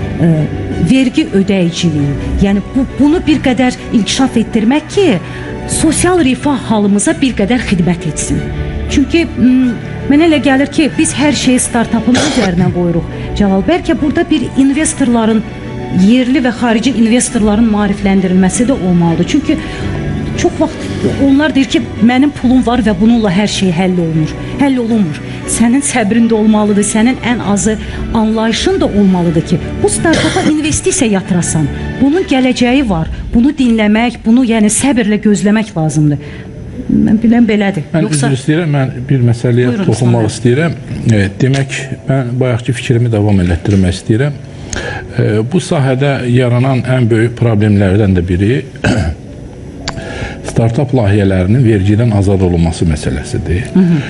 vergi ödəyiciliyi, yəni bunu bir qədər inkişaf etdirmək ki, sosial rifah halımıza bir qədər xidmət etsin. Çünki mənə elə gəlir ki, biz hər şeyi startapın üzərinə qoyuruq. Cəlal, bəlkə burada bir investorların, yerli və xarici investorların maarifləndirilməsi də olmalıdır. Çünki çox vaxt onlar deyir ki, mənim pulum var və bununla hər şey həll olunur. Həll olunmur. Sənin səbrin də olmalıdır, sənin ən azı anlayışın da olmalıdır ki, bu startapa investisiya yatırasan. Bunun gələcəyi var. Bunu dinləmək, bunu yəni səbirlə gözləmək lazımdır. Mən bilən belədir. Mən üzr istəyirəm, mən bir məsələyə toxunmaq istəyirəm. Demək, mən bayaqki fikrimi davam elətdirmək istəyirəm. Bu sahədə yaranan ən böyük problemlərdən də biri startap layihələrinin vergidən azad olunması məsələsidir.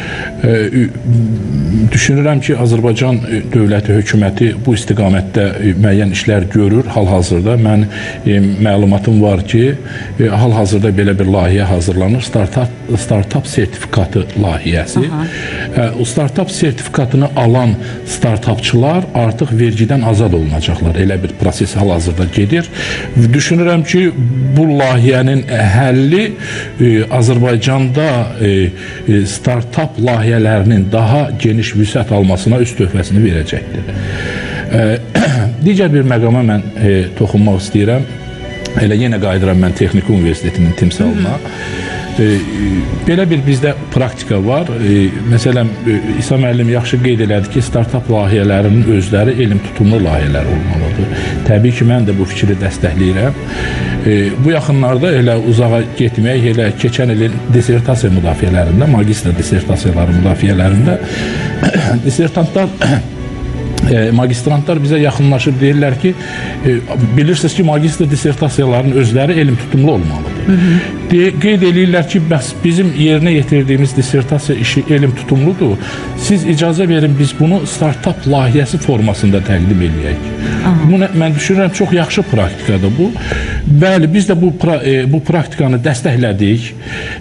Düşünürəm ki, Azərbaycan dövləti, hökuməti bu istiqamətdə müəyyən işlər görür hal-hazırda. Mən məlumatım var ki, hal-hazırda belə bir layihə hazırlanır. Startap sertifikatı layihəsi. O startap sertifikatını alan startapçılar artıq vergidən azad olunacaqlar. Elə bir proses hal-hazırda gedir. Düşünürəm ki, bu layihənin həlli Azərbaycanda startap layihələrinin daha geniş vüsət almasına öz töhfəsini verəcəkdir. Digər bir məqama mən toxunmaq istəyirəm. Elə yenə qayıdıram mən Texniki Universitetinin timsalına. Belə bir bizdə praktika var. Məsələn, İsa müəllim yaxşı qeyd elədi ki, startap layihələrinin özləri elm tutumlu layihələr olmalıdır. Təbii ki, mən də bu fikri dəstəkləyirəm. Bu yaxınlarda elə uzağa getmək, elə keçən ilin dissertasiya müdafiələrində, magistr dissertasiyaları müdafiələrində magistrantlar bizə yaxınlaşıb deyirlər ki, bilirsiniz ki, magistr dissertasiyalarının özləri elm tutumlu olmalıdır. Qeyd edirlər ki, bəs bizim yerinə yetirdiyimiz dissertasiya işi elm tutumludur. Siz icazə verin, biz bunu startap layihəsi formasında təqdim edək. Mən düşünürəm, çox yaxşı praktikadır bu. Bəli, biz də bu praktikanı dəstəklədik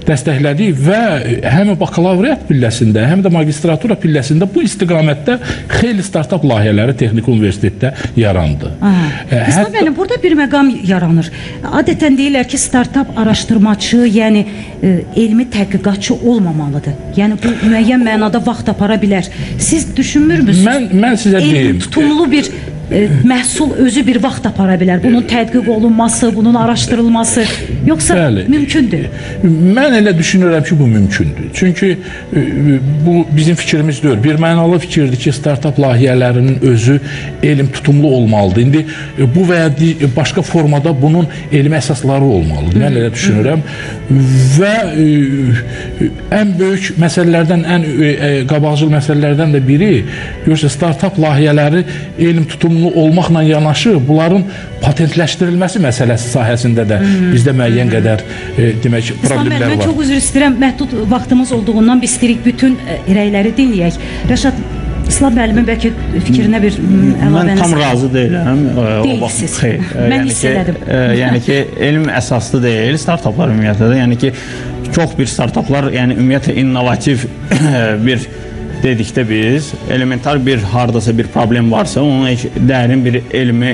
və həm bakalavriat pilləsində, həm də magistratura pilləsində bu istiqamətdə xeyli startap layihələri Texniki Universitetdə yarandı. İslam müəllim, burada bir məqam yaranır. Adətən deyirlər ki, startap araşdırmaçı, yəni elmi tədqiqatçı olmamalıdır. Yəni bu müəyyən mənada vaxt apara bilər. Siz düşünmürmüsünüz? Mən sizə deyim. Elm tutumlu bir məhsul özü bir vaxt apara bilər. Bunun tədqiq olunması, bunun araşdırılması, yoxsa mümkündür? Mən elə düşünürəm ki, bu mümkündür. Çünki bu bizim fikrimiz deyil. Bir mənalı fikirdir ki, startap layihələrinin özü elm tutumlu olmalıdır. İndi bu və ya başqa formada bunun elmi əsasları olmalıdır. Mən elə düşünürəm. Və ən böyük məsələlərdən, ən qabaqcıl məsələlərdən də biri, görürsünüz, startap layihələri elm tutumlu olmaqla yanaşı, bunların patentləşdirilməsi məsələsi sahəsində də bizdə müəyyən qədər demək problemlər var. Mən çox üzr istəyirəm, məhdud vaxtımız olduğundan biz istəyirik bütün rəyləri dinləyək. Rəşad, İslam müəllimin bəlkə fikrinə bir əlavəniz. Mən tam razı deyiləm. Deyilsiniz. Mən hiss elədim. Yəni ki, elm əsaslı deyil, startaplar ümumiyyətlə də. Yəni ki, çox bir startaplar, yəni ümumiyyətlə innovativ bir dedikdə biz, elementar bir hardasa bir problem varsa, onun dərin bir elmi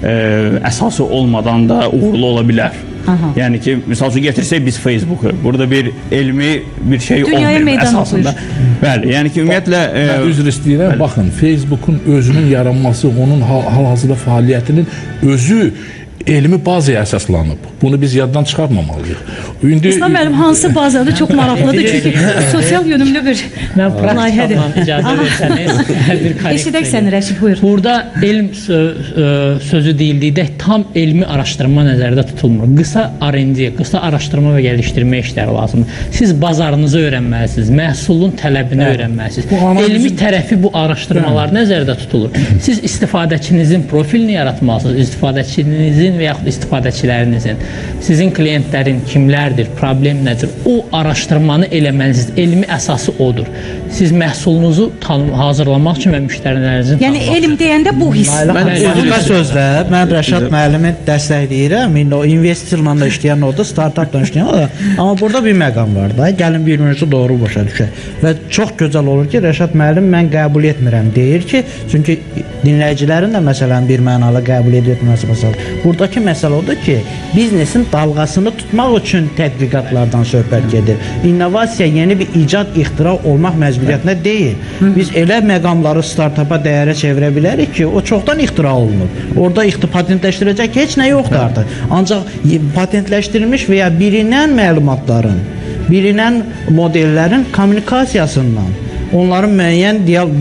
əsası olmadan da uğurlu ola bilər. Yəni ki, misal üçün getirsək biz Facebook'u, burada bir elmi bir şey olmuyor əsasında. Bəli, yəni ki, ümumiyyətlə... Mən üzr istəyirəm, baxın, Facebook'un özünün yaranması, onun hal-hazırda fəaliyyətinin özü elmi bazaya əsaslanıb. Bunu biz yaddan çıxarmamalıyıq. İslam müəllim, hansı bazadır? Çox maraqlıdır, çünki sosial yönümlü bir layihədir. İcazə versəniz, hər bir korrekt. Eşidək səni, Rəşid, buyur. Burada elm sözü deyildikdə tam elmi araşdırma nəzərdə tutulmur. Qısa R&D, qısa araşdırma və gəlişdirmə işləri lazımdır. Siz bazarınızı öyrənməlisiniz, məhsulun tələbini öyrənməlisiniz. Elmi tərəfi bu araşdırmalar nəzərdə tutulur. Siz istifadəçinizin profilini yaratmalısınız, istifadəçinizin və yaxud istifadəçilərinizin, sizin klientlərin kimlərdir, problem nədir, o araşdırmanı eləməlisiniz. Elmi əsası odur. Siz məhsulunuzu hazırlamaq üçün və müştərilərinizin yəni elm deyəndə bu hiss. Mən sözlə, mən Rəşad müəllimi dəstəkləyirəm. İndi o investorla da işləyən odur, startupla işləyən odur. Amma burada bir məqam var da. Gəlin bir-birimizi doğru başa düşək. Və çox gözəl olur ki, Rəşad müəllim mən qəbul etmirəm deyir ki, çünki dinləyicilərin də məsələn bir mənalı qəbul etməsi məsələ. Buradakı məsələ odur ki, biznesin dalğasını tutmaq üçün tədqiqatlardan söhbət gedir. İnnovasiya yeni bir icad, ixtira olmaq məcburiyyətində deyil. Biz elə məqamları startapa dəyərə çevirə bilərik ki, o çoxdan ixtira olunub. Orada patentləşdirəcək heç nə yoxdur artıq. Ancaq patentləşdirilmiş və ya bilinən məlumatların, bilinən modellərin kommunikasiyasından, onların müəyyən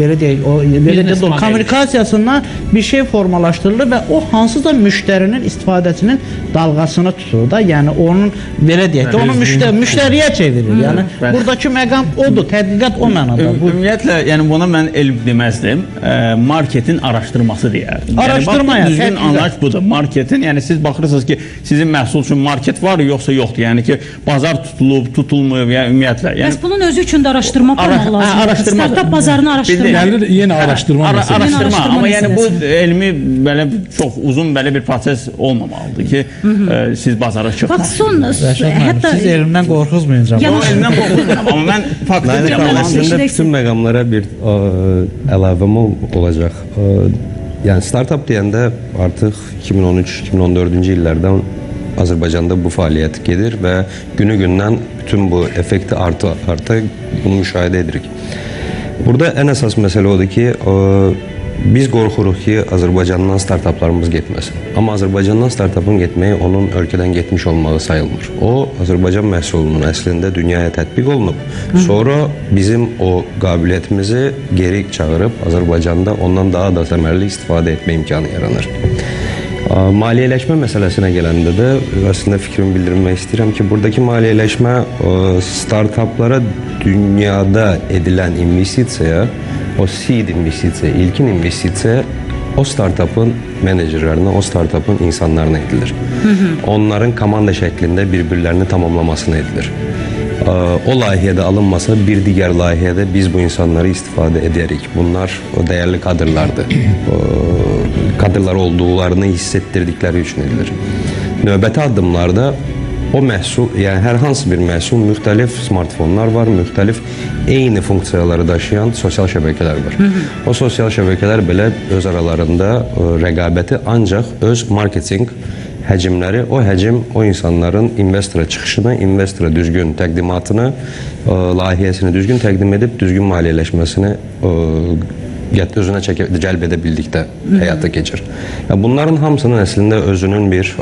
kommunikasiyasından bir şey formalaşdırılır və o hansısa müştərinin, istifadəçinin dalğasını tutur da, yəni onun belə deyək ki, onu müştəriyə çevirir. Yəni buradakı məqam odur, tədqiqat o mənada. Ümumiyyətlə, yəni buna mən elm deməzdim, marketin araşdırması deyərdim. Araşdırma, yəni düzgün anlayış budur. Marketin, yəni siz baxırsınız ki, sizin məhsul üçün market var yoxsa yoxdur. Yəni ki, bazar tutulub, tutulmayıb, yəni ümumiyyətlə. Bəs bunun özü üçün də araşdırma olmaq lazımdır. Startap bazarını araşdırma. Yenə araşdırma məsələsi. Araşdırma, amma yəni bu elmi belə çox uzun belə bir proses olmamalıdır ki, siz bazara çıxın. Bax, son, hətta... Siz elmdən qorxuzmayacaq. Elmdən qorxuzmayacaq, amma mən fakt Aslında bütün məqamlara bir əlavəm olacaq. Yəni startup deyəndə artıq 2013-2014-cü illərdən Azərbaycanda bu fəaliyyət gedir və günü-gündən bütün bu effekti artıq bunu müşahidə edirik. Burada ən əsas məsələ odur ki, Biz qorxuruq ki, Azərbaycandan startaplarımız getməsin. Amma Azərbaycandan startapın getməyi onun ölkədən getmiş olmağı sayılmır. O, Azərbaycan məhsulunun əslində dünyaya tətbiq olunub. Sonra bizim o qabiliyyətimizi geri çağırıb Azərbaycanda ondan daha da səmərli istifadə etmə imkanı yaranır. Maliyyələşmə məsələsinə gələndə də əslində fikrimi bildirmək istəyirəm ki, buradakı maliyyələşmə startaplara dünyada edilən investisiyaya, o seed investisiya, ilkin investisiya o startapın menecerlərinə, o startapın insanlarına edilir. Onların komanda şəklində bir-birlərini tamamlamasına edilir. O layihədə alınmasa, bir digər layihədə biz bu insanları istifadə edərik. Bunlar o dəyərli kadrlardır. Kadrlar olduqlarını hiss etdirdikləri üçün edilir. Növbəti addımlarda o məhsul, yəni hər hansı bir məhsul, müxtəlif smartfonlar var, müxtəlif eyni funksiyaları daşıyan sosial şəbəkələr var. O sosial şəbəkələr belə öz aralarında rəqabəti ancaq öz marketinq həcmləri, o həcm o insanların investora çıxışını, investora düzgün təqdimatını, layihəsini düzgün təqdim edib, düzgün maliyyələşməsini özünə cəlb edə bildikdə həyata keçir. Bunların hamısının əslində özünün bir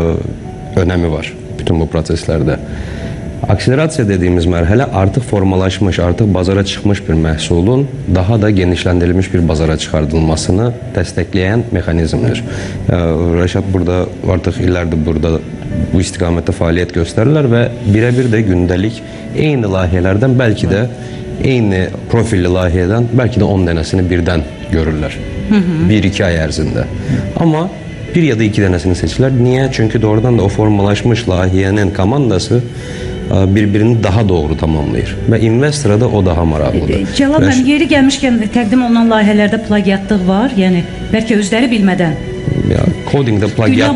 önəmi var bütün bu proseslərdə. Akselerasiya dediyimiz mərhələ artıq formalaşmış, artıq bazara çıxmış bir məhsulun daha da genişləndirilmiş bir bazara çıxardılmasını dəstəkləyən mexanizmdir. Rəşad burada artıq illərdir burada bu istiqamətdə fəaliyyət göstərirlər və birə-bir də gündəlik eyni layihələrdən, bəlkə də eyni profilli layihədən bəlkə də 10 dənəsini birdən görürlər. 1-2 ay ərzində. Amma bir ya da 2 dənəsini seçirlər. Niyə? Çünki doğrudan da o formalaşmış layihənin komandası bir-birini daha doğru tamamlayır və investora da o daha maraqlıdır. Cəlal müəllim, yeri gəlmişkən təqdim olunan layihələrdə plagiatlıq var, yəni bəlkə özləri bilmədən. Kodingdə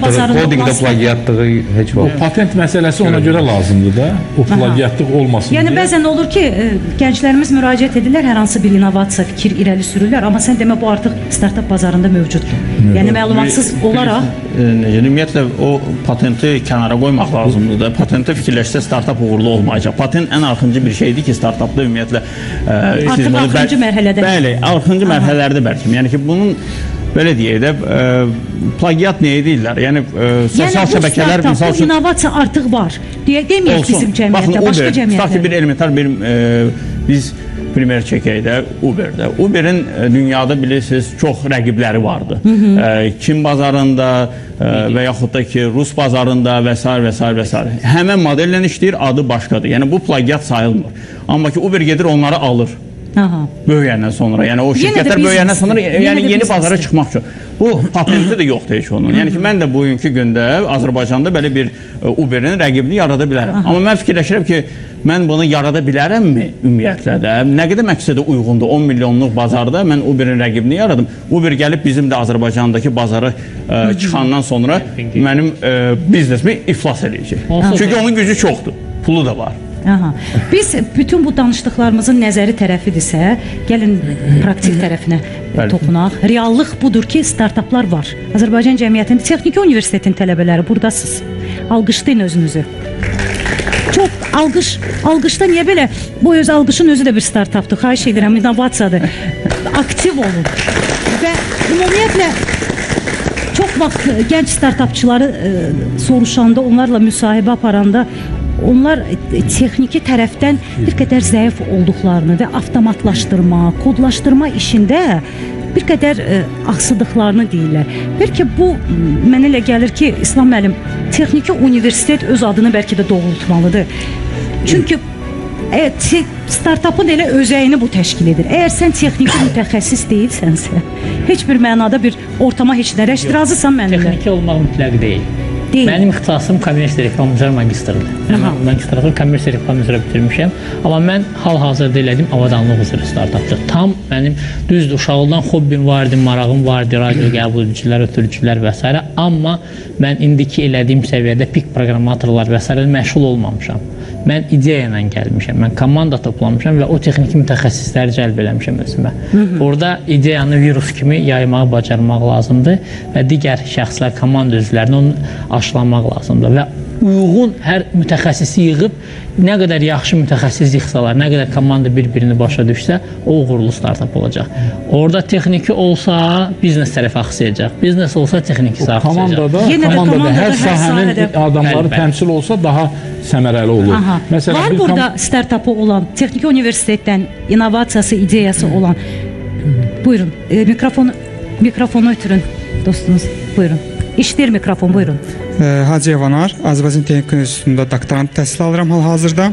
plagiatlığı heç o patent məsələsi ona görə lazımdır da, o plagiatlıq olmasın deyə. Yəni bəzən olur ki, gənclərimiz müraciət edirlər, hər hansı bir innovasiya fikir irəli sürürlər, amma sən demə bu artıq startap bazarında mövcuddur. Yəni məlumatsız olaraq ümumiyyətlə o patenti kənara qoymaq lazımdır da. Patentə fikirləşsə startap uğurlu olmayacaq. Patent ən axırıncı bir şeydir ki, startapda ümumiyyətlə artıq axırıncı mərhələdə. Bəli, axırıncı mərhələlərdə bəlkə. Yəni ki, bunun belə deyək də, plagiat nəyə deyirlər? Yəni, sosial şəbəkələr, misal üçün... Bu innovasiya artıq var. Deməyək bizim cəmiyyətdə, başqa cəmiyyətdə. Tutaq ki, bir elementar bir, biz primer çəkək də Uber'də. Uber'in dünyada bilirsiniz, çox rəqibləri vardı. Çin bazarında və yaxud da ki, Rus bazarında və s. və s. və s. Həmən modellə işləyir, adı başqadır. Yəni, bu plagiat sayılmır. Amma ki, Uber gedir, onları alır. Böyüyəndən sonra, yəni o şirkətlər böyüyəndən sonra yəni yeni bazara çıxmaq üçün. Bu patenti də yoxdur heç onun. Yəni ki, mən də bugünkü gündə Azərbaycanda belə bir Uber'in rəqibini yarada bilərəm. Amma mən fikirləşirəm ki, mən bunu yarada bilərəmmi ümumiyyətlə də? Nə qədər məqsədə uyğundur? 10 milyonluq bazarda mən Uber'in rəqibini yaradım. Uber gəlib bizim də Azərbaycandakı bazarı çıxandan sonra mənim biznesimi iflas edəcək. Çünki onun gücü çoxdur, pulu da var. Biz bütün bu danışdıqlarımızın nəzəri tərəfidirsə, gəlin praktik tərəfinə toxunaq. Reallıq budur ki, startaplar var. Azərbaycan cəmiyyətində Texniki Universitetin tələbələri buradasınız. Alqışlayın özünüzü. Çox alqışda niyə belə? Bu öz alqışın özü də bir startapdır. Xahiş edirəm, innovasiyadır. Aktiv olun. Və ümumiyyətlə çox vaxt gənc startapçıları soruşanda, onlarla müsahibə aparanda onlar texniki tərəfdən bir qədər zəif olduqlarını və avtomatlaşdırma, kodlaşdırma işində bir qədər axsıdıqlarını deyirlər. Bəlkə bu mənə elə gəlir ki, İslam müəllim, Texniki Universitet öz adını bəlkə də doğrultmalıdır. Çünki startapın elə özəyini bu təşkil edir. Əgər sən texniki mütəxəssis deyilsənsə, heç bir mənada bir ortama heç nə razısan mənimlə. Texniki olmaq mütləq deyil. Mənim ixtisasım kommersiya reklamcılar magistrıdır. Magistrasını kommersiya reklamcılara bitirmişəm. Amma mən hal-hazırda elədiyim avadanlıq üzrə startapçı. Tam mənim düzdür, uşaqlıqdan hobbim vardı, marağım vardı, radio qəbul edicilər, ötürücülər və s. Amma mən indiki elədiyim səviyyədə pik proqramatorlar və s. məşğul olmamışam. Mən ideya ilə gəlmişəm, mən komanda toplamışam və o texniki mütəxəssisləri cəlb eləmişəm özümə. Orada ideyanı virus kimi yaymağı bacarmaq lazımdır və digər şəxslər, komanda üzvlərini onun qarşılamaq lazımdır və uyğun hər mütəxəssisi yığıb nə qədər yaxşı mütəxəssis yığsalar, nə qədər komanda bir-birini başa düşsə, o uğurlu startap olacaq. Orada texniki olsa biznes tərəfi axsayacaq. Biznes olsa texniki axsayacaq. Komandada hər sahənin adamları təmsil olsa daha səmərəli olur. Məsələn, var burada startapı olan, texniki universitetdən innovasiyası, ideyası olan. Buyurun, mikrofonu ötürün dostunuz. Buyurun. İşdir mikrofon, buyurun. Hacı Evanar, Azərbaycan Texnik İnstitutunda doktorant təhsil alıram hal-hazırda.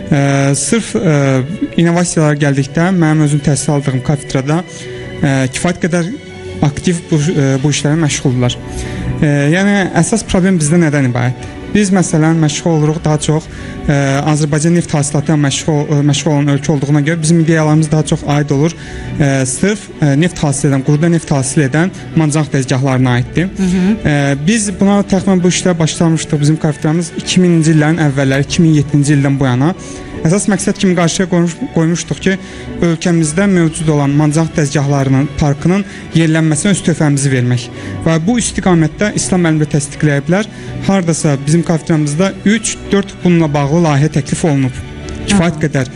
Sırf innovasiyalar gəldikdə mənim özüm təhsil aldığım kafedrada kifayət qədər aktiv bu işlərə məşğuldurlar. Yəni əsas problem bizdə nədən ibarətdir? Biz məsələn məşğul oluruq daha çox Azərbaycan neft hasilatına məşğul olan ölkə olduğuna görə bizim ideyalarımız daha çox aid olur. Sırf neft hasil edən, quruda neft hasil edən mancaq dəzgahlarına aiddir. Biz buna təxminən bu işlərə başlamışdıq. Bizim kafedramız 2000-ci illərin əvvəlləri, 2007-ci ildən bu yana əsas məqsəd kimi qarşıya qoymuşduq ki, ölkəmizdə mövcud olan mancaq dəzgahlarının parkının yerlənməsinə öz töhfəmizi vermək. Və bu istiqamətdə İslam müəllimə təsdiqləyə bilər. Hardasa bizim kafedramızda 3-4 bununla bağlı layihə təklif olunub. Kifayət qədər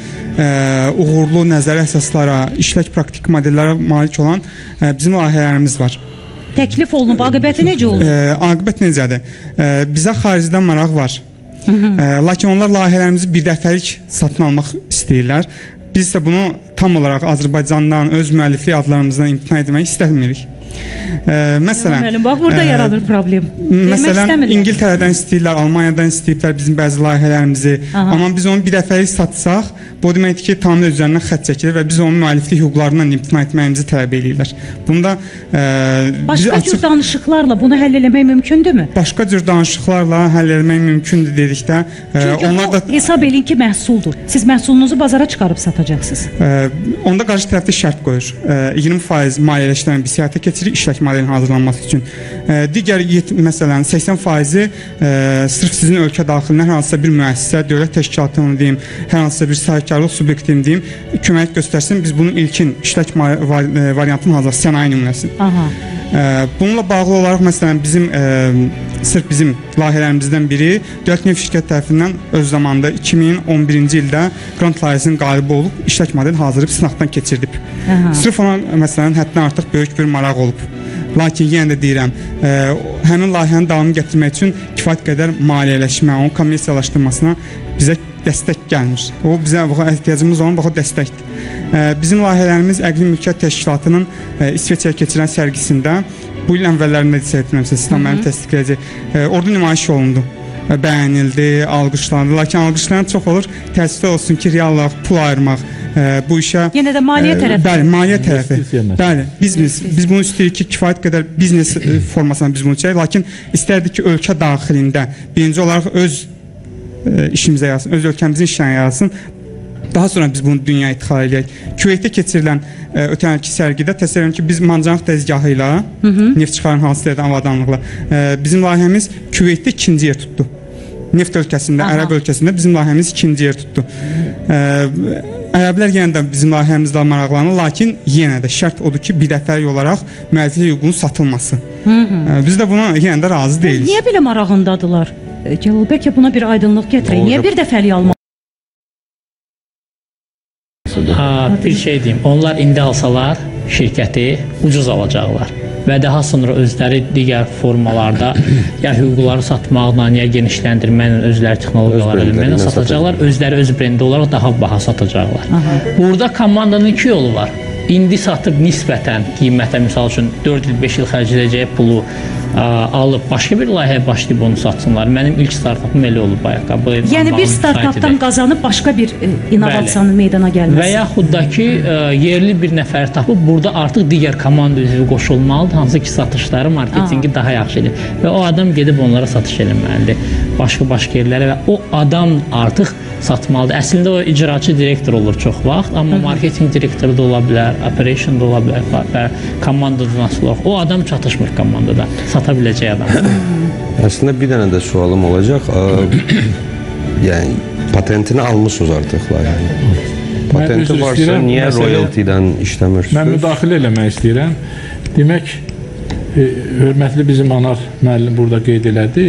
uğurlu nəzəri əsaslara, işlək praktik modellərə malik olan bizim layihələrimiz var. Təklif olunub, aqibəti necə olur? Aqibət necədir? Bizə xaricdən maraq var. Lakin onlar layihələrimizi bir dəfəlik satın almaq istəyirlər. Biz də bunu tam olaraq Azərbaycandan, öz müəlliflik adlarımızdan imtina etmək istəmirik. Məsələn, bax burada yaradır problem. Məsələn, İngiltərədən istəyirlər, Almaniyadan istəyiblər bizim bəzi layihələrimizi. Amma biz onu bir dəfəlik satsaq, bu deməkdir ki, tamamilə üzərindən xətt çəkilir və biz onun müəlliflik hüquqlarından imtina etməyimizi tələb edirlər. Bunda başqa cür danışıqlarla bunu həll etmək mümkündürmü? Başqa cür danışıqlarla həll etmək mümkündür dedikdə, onlar da hesab edin ki, məhsuldur. Siz məhsulunuzu bazara çıxarıb satacaqsınız. Onda qarşı tərəfdə şərt qoyur. 20% maliyyələşdirmə bir siyasətə keçirir işlək modelin hazırlanması üçün. Digər məsələn 80%-i sırf sizin ölkə daxilindən hər hansısa bir müəssisə, dövlət təşkilatını deyim, hər hansısa bir sahibkarlıq subyektini deyim, kömək göstərsin. Biz bunun ilkin işlək variantını hazırlayaq, sənaye nümunəsini. Bununla bağlı olaraq məsələn bizim sırf bizim layihələrimizdən biri Dövlət Neft şirkəti tərəfindən öz zamanında 2011-ci ildə qrant layihəsinin qalibi olub, işlək model hazırlayıb sınaqdan keçirdib. Sırf ona məsələn həddən artıq böyük bir maraq olub. Lakin yenə də deyirəm, həmin layihənin davamını gətirmək üçün kifayət qədər maliyyələşmə, onun kommersiyalaşdırmasına bizə dəstək gəlmir. O bizə ehtiyacımız olan bax o dəstəkdir. Bizim layihələrimiz Əqli Mülkiyyət Təşkilatının İsveçrəyə keçirilən sərgisində bu il əvvəllərində İslam müəllimi təsdiqləyəcək. Orada nümayiş olundu. Bəyənildi, alqışlandı. Lakin alqışlanan çox olur. Təəssüf olsun ki, reallıq, pul ayırmaq bu işə... Yenə də maliyyə tərəfi. Bəli, maliyyə tərəfi. Bəli, biz bunu istəyirik ki, kifayət qədər biznes formasına biz bunu çəkək. Lakin istərdik ki, ölkə daxilində birinci olaraq öz işimizə yazsın, öz ölkəmizin işlərinə yazsın. Daha sonra biz bunu dünyaya idxal edək. Küveytdə keçirilən ötən ilki sərgidə təsəvvür edin ki, biz mancaq dəzgahı ilə neft çıxaran hasil edən avadanlıqla bizim layihəmiz Küveytdə ikinci yer tutdu. Neft ölkəsində, Ərəb ölkəsində bizim layihəmiz ikinci yer tutdu. Ərəblər yenə də bizim layihəmizlə maraqlanır, lakin yenə də şərt odur ki, bir dəfəlik olaraq müəlliflik hüququnun satılması. Biz də buna yenə də razı deyilik. Niyə belə marağındadılar? Cəlal, bəlkə buna bir aydınlıq gətirək. Niyə bir dəfəlik almaq? Bir şey deyim, onlar indi alsalar şirkəti ucuz alacaqlar və daha sonra özləri digər formalarda ya hüquqları satmaqla, ya genişləndirməklə, özləri texnologiyaları eləməklə satacaqlar, özləri öz brendi olaraq daha baha satacaqlar. Burada komandanın iki yolu var. İndi satıb nisbətən qiymətə, misal üçün 4 il, 5 il xərcləyəcəyi pulu alıb başqa bir layihəyə başlayıb onu satsınlar. Mənim ilk startupım elə olub ayaqqabı. Yəni bir startupdan qazanıb başqa bir innovasiyanın meydana gəlməsi. Və yaxud da ki, yerli bir nəfər tapıb burada artıq digər komanda üzvü qoşulmalıdır, hansı ki satışları, marketingi daha yaxşı edir. Və o adam gedib onlara satış eləməlidir. Başqa yerlərə və o adam artıq satmalıdır. Əslində o icraçı direktor olur çox vaxt, amma marketing direktoru da ola bilər, operation da ola bilər və komandada nasıl olur. O adam çatışmır komandada, sata biləcək adam. Əslində bir dənə də sualım olacaq. Yəni patentini almışsınız artıq layihənin. Patenti varsa niyə royalty-dən işləmirsiniz? Mən müdaxilə eləmək istəyirəm. Demək, hörmətli bizim Anar müəllim burada qeyd elədi.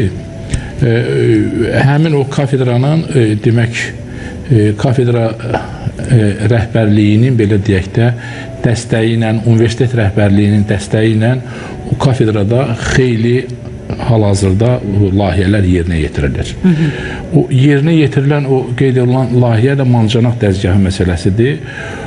Həmin o kafedranın demək kafedra rəhbərliyinin belə deyək də dəstəyi ilə, universitet rəhbərliyinin dəstəyi ilə o kafedrada xeyli hal-hazırda layihələr yerinə yetirilir. O yerinə yetirilən, o qeyd olunan layihə də mancanaq dəzgahı məsələsidir.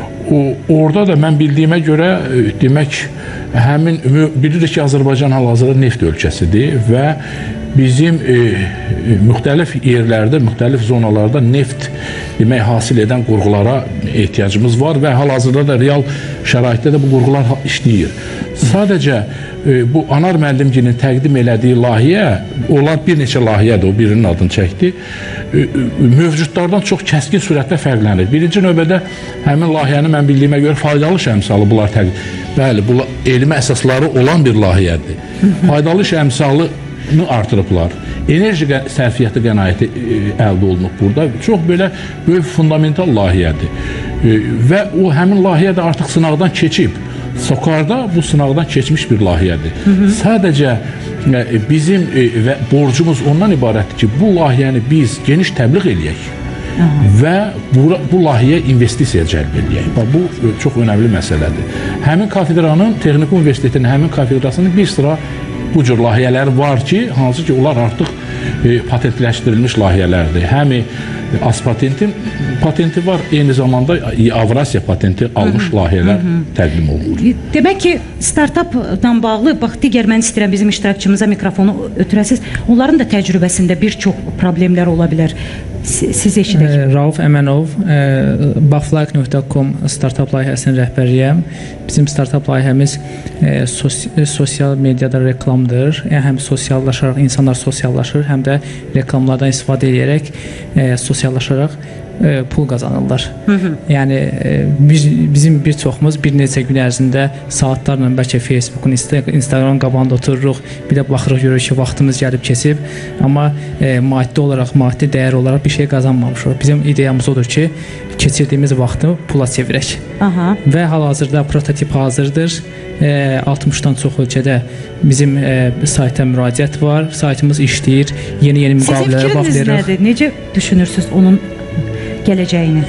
Orada da mən bildiyimə görə demək həmin bilirik ki, Azərbaycan hal-hazırda neft ölkəsidir və bizim müxtəlif yerlərdə, müxtəlif zonalarda neft demək hasil edən qurğulara ehtiyacımız var və hal-hazırda da real şəraitdə də bu qurğular işləyir. Sadəcə bu Anar müəllimginin təqdim elədiyi layihə, onlar bir neçə layihədir, o birinin adını çəkdi, mövcudlardan çox kəskin sürətlə fərqlənir. Birinci növbədə həmin layihəni mən bildiyimə görə faydalı iş əmsalı bunlar bəli, bu elmi əsasları olan bir layihədir. Faydalı iş əmsalını artırıblar. Enerji sərfiyyatı qənaəti əldə olunub burada. Çox belə böyük fundamental layihədir. Və o həmin layihə də artıq sınaqdan keçib. SOCAR-da bu sınaqdan keçmiş bir layihədir. Sadəcə bizim və borcumuz ondan ibarətdir ki, bu layihəni biz geniş təbliğ eləyək və bu layihəyə investisiya cəlb eləyək. Bu çox önəmli məsələdir. Həmin kafedranın, Texniki Universitetinin həmin kafedrasının bir sıra bu cür layihələri var ki, hansı ki, onlar artıq patentləşdirilmiş layihələrdir. Həmi Aspatentin patenti var, eyni zamanda Avrasiya patenti almış layihələr təqdim olunur. Demək ki, startupdan bağlı, bax, digər mən istəyirəm bizim iştirakçımıza mikrofonu ötürəsiz, onların da təcrübəsində bir çox problemlər ola bilər. Siz eşidək. Rauf Əmənov, Baflike.com startup layihəsinin rəhbəriyəm. Bizim startup layihəmiz sosial mediada reklamdır. Həm sosiallaşaraq, insanlar sosiallaşır, həm də reklamlardan istifadə edərək sosiallaşaraq pul qazanırlar. Yəni bizim bir çoxumuz bir neçə gün ərzində saatlarla bəlkə Facebookun, Instagram qabağında otururuq, bir də baxırıq, görürük ki, vaxtımız gəlib keçib, amma maddi olaraq, maddi dəyər olaraq bir şey qazanmamışıq. Bizim ideyamız odur ki, keçirdiyimiz vaxtı pula çevirək. Və hal-hazırda prototip hazırdır. 60-dan çox ölkədə bizim sayta müraciət var, saytımız işləyir, yeni müqavilələrə bax verir. Sizin fikriniz nədir? Necə düşünürsünüz onun gələcəyini?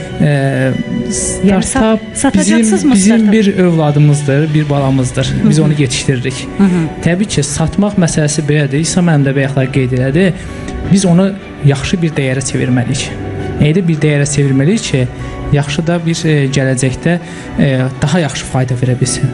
Startup bizim bir övladımızdır, bir balamızdır. Biz onu yetişdiririk. Təbii ki, satmaq məsələsi belədir. İsa mənim də bəyəxlər qeyd elədi. Biz onu yaxşı bir dəyərə çevirməliyik. Elə bir dəyərə çevirməliyik ki, yaxşı da bir gələcəkdə daha yaxşı fayda verə bilsin.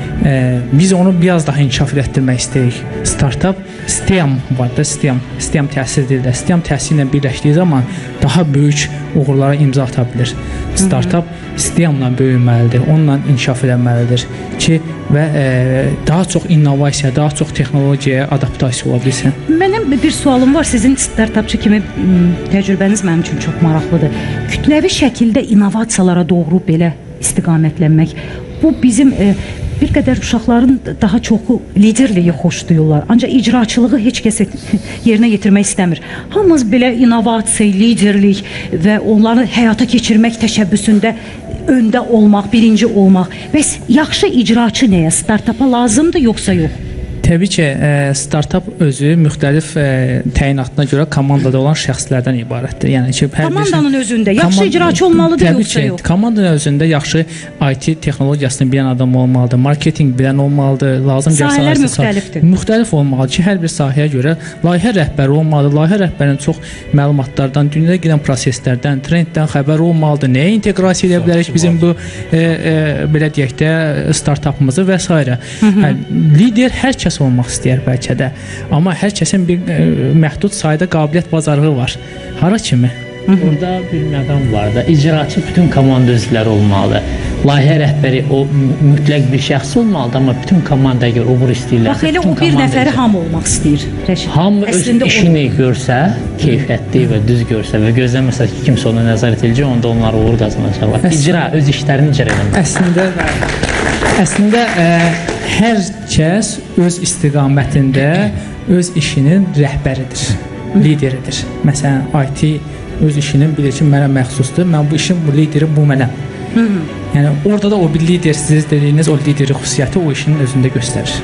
Biz onu biraz daha inkişaf etdirmək istəyirik. Startup, STEM var da, STEM təhsil dildə. STEM təhsil ilə birləşdiyi zaman daha böyük uğurlara imza ata bilir. Startup STEM-la böyüməlidir, onunla inkişaf edilməlidir ki, və daha çox innovasiya, daha çox texnologiyaya adaptasiya ola bilsin. Mənim bir sualım var, sizin startupçı kimi təcrübəniz mənim üçün çox maraqlıdır. Kütləvi şəkildə innovasiyalara doğru belə istiqamətlənmək, bu bizim bir qədər uşaqların daha çoxu liderliyi xoşlayırlar, ancaq icraçılığı heç kəs yerinə yetirmək istəmir. Hamımız belə innovasiya, liderlik və onları həyata keçirmək təşəbbüsündə öndə olmaq, birinci olmaq. Bəs yaxşı icraçı nəyə? Startupa lazımdır yoxsa yox? Təbii ki, startup özü müxtəlif təyinatına görə komandada olan şəxslərdən ibarətdir. Yəni ki, komandanın özündə yaxşı icraçı olmalıdır yoxsa yox? Komandanın özündə yaxşı IT texnologiyasını bilən adam olmalıdır, marketinq bilən olmalıdır, lazım sahələr müxtəlifdir. Müxtəlif olmalıdır ki, hər bir sahəyə görə layihə rəhbəri olmalıdır. Layihə rəhbərinin çox məlumatlardan, dünyada gedən proseslərdən, trenddən xəbər olmalıdır. Nəyə inteqrasiya edə bilərik bizim bu belə deyək də startupımızı və s. Lider hər kəs olmaq istəyər bəlkə də. Amma hər kəsin bir məhdud sayda qabiliyyət bacarığı var. Hara kimi? Burada bir məqam var da, icraçı bütün komanda üzvləri olmalıdır. Layihə rəhbəri o mütləq bir şəxs olmalıdır, amma bütün komandaya görə uğur istəyirlər. Bax, elə o bir nəfəri hamı olmaq istəyir. Hamı öz işini görsə, keyfiyyətli və düz görsə və gözləməsə ki, kimsə onu nəzarət edəcək, onda onlar uğur qazanacaqlar. İcra, öz işlərini icra edəmək. Əslində, hər kəs öz istiqamətində öz işinin rəhbəridir, lideridir. Məsələn, IT öz işinin bilir ki, mənə məxsusdur, mən bu işin bu lideri bu mənəm. Yəni, orada da o bir lider, siz dediyiniz o lideri xüsusiyyəti o işinin özündə göstərir.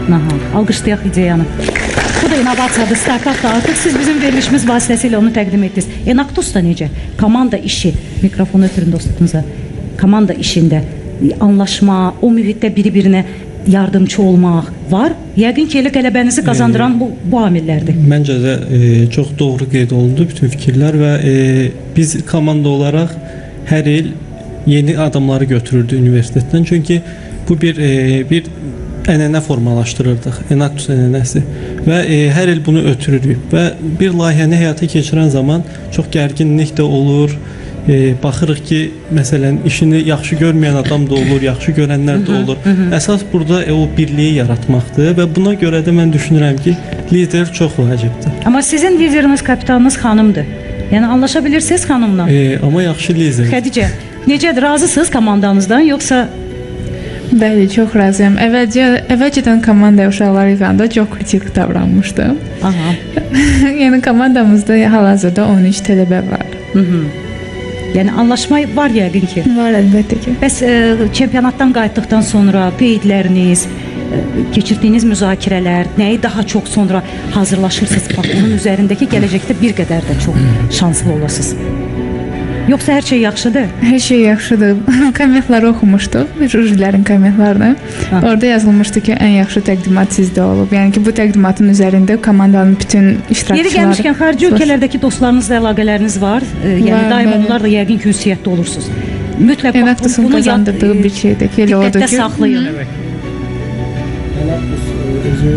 Aha, alqışlayaq ideyanı. Bu da innovasiyadır, startapdır. Artıq siz bizim verilişimiz vasitəsilə onu təqdim etdiniz. Enaktus da necə? Komanda işi, mikrofonu ötürün dostluğunuza. Komanda işində anlaşma, o mühitdə biri-birinə yardımcı olmaq var. Yəqin ki, elə qələbənizi qazandıran bu amillərdir. Məncə də çox doğru qeyd olundu bütün fikirlər və biz komanda olaraq hər il yeni adamları götürürdük universitetdən. Çünki bu bir ənənə formalaşdırırdıq, Enaktus ənənəsi və hər il bunu ötürürük və bir layihəni həyata keçirən zaman çox gərginlik də olur. Baxırıq ki, məsələn, işini yaxşı görməyən adam da olur, yaxşı görənlər də olur. Əsas burada o birliyi yaratmaqdır və buna görə də mən düşünürəm ki, lider çox vacibdir. Amma sizin lideriniz, kapitanınız xanımdır. Yəni anlaşa bilirsiniz xanımla. Amma yaxşı lider. Xədicə, necədir? Razısınız komandanızdan yoxsa? Bəli, çox razıyam. Əvvəlcədən komandaya uşaqlar yığanda çox kritik davranmışdım. Aha. Yəni komandamızda hal-hazırda 13 tələbə var. Yəni anlaşma var yəqin ki. Var, əlbəttə ki. Bəs çempionatdan qayıtdıqdan sonra qeydləriniz, keçirdiyiniz müzakirələr, nəyi daha çox sonra hazırlaşırsınız? Bax, onun üzərindəki gələcəkdə bir qədər də çox şanslı olasınız. Yoxsa hər şey yaxşıdır? Hər şey yaxşıdır. Kommentləri oxumuşduq, jürilərin kommentlərini. Orada yazılmışdı ki, ən yaxşı təqdimat sizdə olub. Yəni ki, bu təqdimatın üzərində komandanın bütün iştirakçıları... Yeri gəlmişkən, xarici ölkələrdəki dostlarınızla əlaqələriniz var. Yəni, daim onlarla yəqin ki, ünsiyyətdə olursunuz. Mütləq Enaktusun qazandırdığı bir şeydir ki, elə odur ki... Diqqətdə saxlayın. Enaktus özü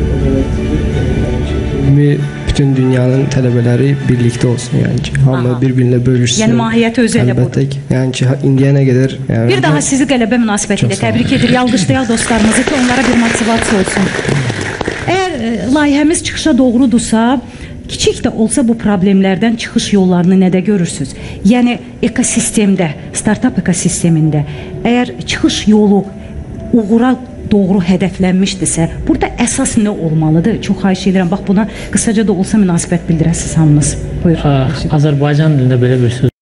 bütün dünyanın tələbələri birlikdə olsun, yəni ki, hamı bir-birinlə bölüşsün. Yəni mahiyyəti özü elə budur. Yəni ki, indiyənə qədər... Bir daha sizi qələbə münasibəti ilə təbrik edir, alqışlayaq dostlarımızı ki, onlara bir motivasiya olsun. Əgər layihəmiz çıxışa doğrudursa, kiçik də olsa bu problemlərdən çıxış yollarını nədə görürsünüz? Yəni ekosistemdə, startap ekosistemində əgər çıxış yolu uğura doğru hədəflənmişdirsə, burada əsas nə olmalıdır? Çox xahiş edirəm. Bax, buna qısaca da olsa münasibət bildirəsiniz hamınız. Buyur. Azərbaycan dilində belə bir söz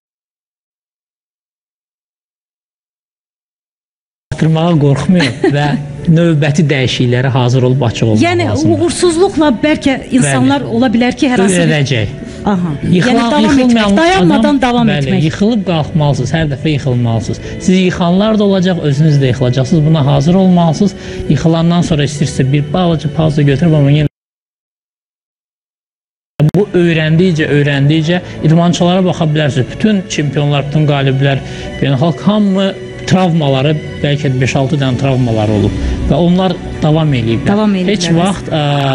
artırmağa qorxmuyor və növbəti dəyişikliklərə hazır olub açıq olmaq yəni, lazımdır. Yəni, uğursuzluqla bəlkə insanlar ola bilər ki, hər hansı öyrədəcək. Aha. Yəni, davam etmək, dayanmadan davam etmək. Yıxılıb qalxmalısınız, hər dəfə yıxılmalısınız. Siz yıxanlar da olacaq, özünüz də yıxılacaqsınız. Buna hazır olmalısınız. Yıxılandan sonra istəyirsə bir balaca pauza götürüb, amma yenə bu öyrəndikcə idmançılara baxa bilərsiniz. Bütün çempionlar, bütün qaliblər, beynəlxalq hamı travmaları, bəlkə 5-6 dənə travmaları olub və onlar davam eləyiblər. Heç vaxt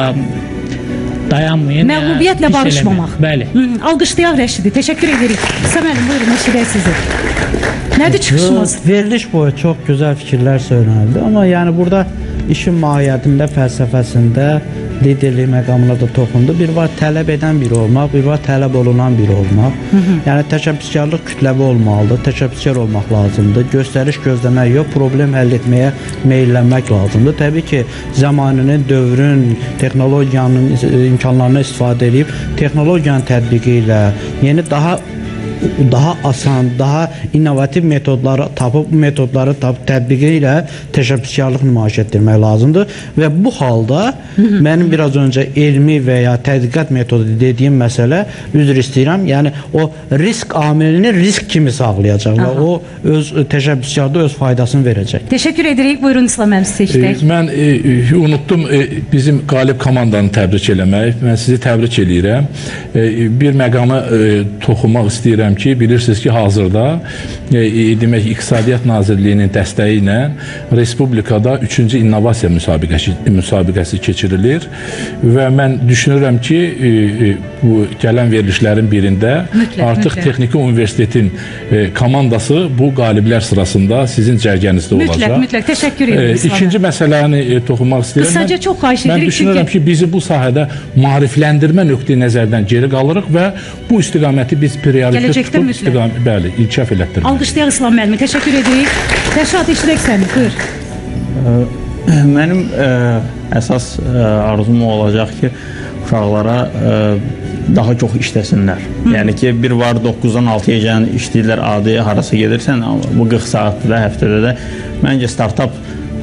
dayanmayın. Məğlubiyyətlə barışmamaq. Bəli. Alqışlayaq Rəşidi. Təşəkkür edirik. Səməlim, buyurun, eşidək sizi. Nədir çıxışımız? Veriliş boyu çox gözəl fikirlər söylənildi. Amma yəni burada işin mahiyyətində, fəlsəfəsində, liderlik məqamına da toxundu. Bir var tələb edən biri olmaq, bir var tələb olunan biri olmaq. Yəni təşəbbüskarlıq kütləvi olmalıdır, təşəbbüskar olmaq lazımdır. Göstəriş gözləmək yox, problem həll etməyə meyllənmək lazımdır. Təbii ki, zamanının, dövrün, texnologiyanın imkanlarını istifadə edib, texnologiyanın tətbiqi ilə yeni daha asan, daha innovativ metodları tapıb, tətbiqi ilə təşəbbüskarlıq nümayiş etdirmək lazımdır və bu halda mənim biraz öncə elmi və ya tədqiqat metodu dediyim məsələ, üzr istəyirəm, yəni o risk amilini risk kimi sağlayacaq və o öz təşəbbüskarda öz faydasını verəcək. Təşəkkür edirik. Buyurun İslam müəllim, seçdik. Mən unutdum bizim qalib komandanı təbrik eləmək. Mən sizi təbrik eləyirəm. Bir məqamı toxunmaq istəyirəm ki, bilirsiniz ki, hazırda demək İqtisadiyyat Nazirliyinin dəstəyi ilə Respublikada 3-cü innovasiya müsabiqəsi keçirilir və mən düşünürəm ki, bu gələn verilişlərin birində artıq Texniki Universitetin komandası bu qaliblər sırasında sizin cərgənizdə olacaq. Mütləq, təşəkkür edirik. İkinci məsələni toxunmaq istəyirəm. Qısaca çox xahiş edirik. Mən düşünürəm ki, bizi bu sahədə maarifləndirmə nöqteyi nəzərdən geri qalırıq və bu istiqaməti biz prioritet tutub, bəli, inkişaf elətdirmək. Alqışlayaq İslam müəllimi, təşəkkür edirik. Rəşad, eşidək səni, buyur. Mənim əsas arzum olacaq ki, uşaqlara daha çox işləsinlər. Yəni ki, bir var 9-dan 6-ya gələn işləyirlər, adi harasa gedirsən, bu 40 saatda, həftədə də məncə startap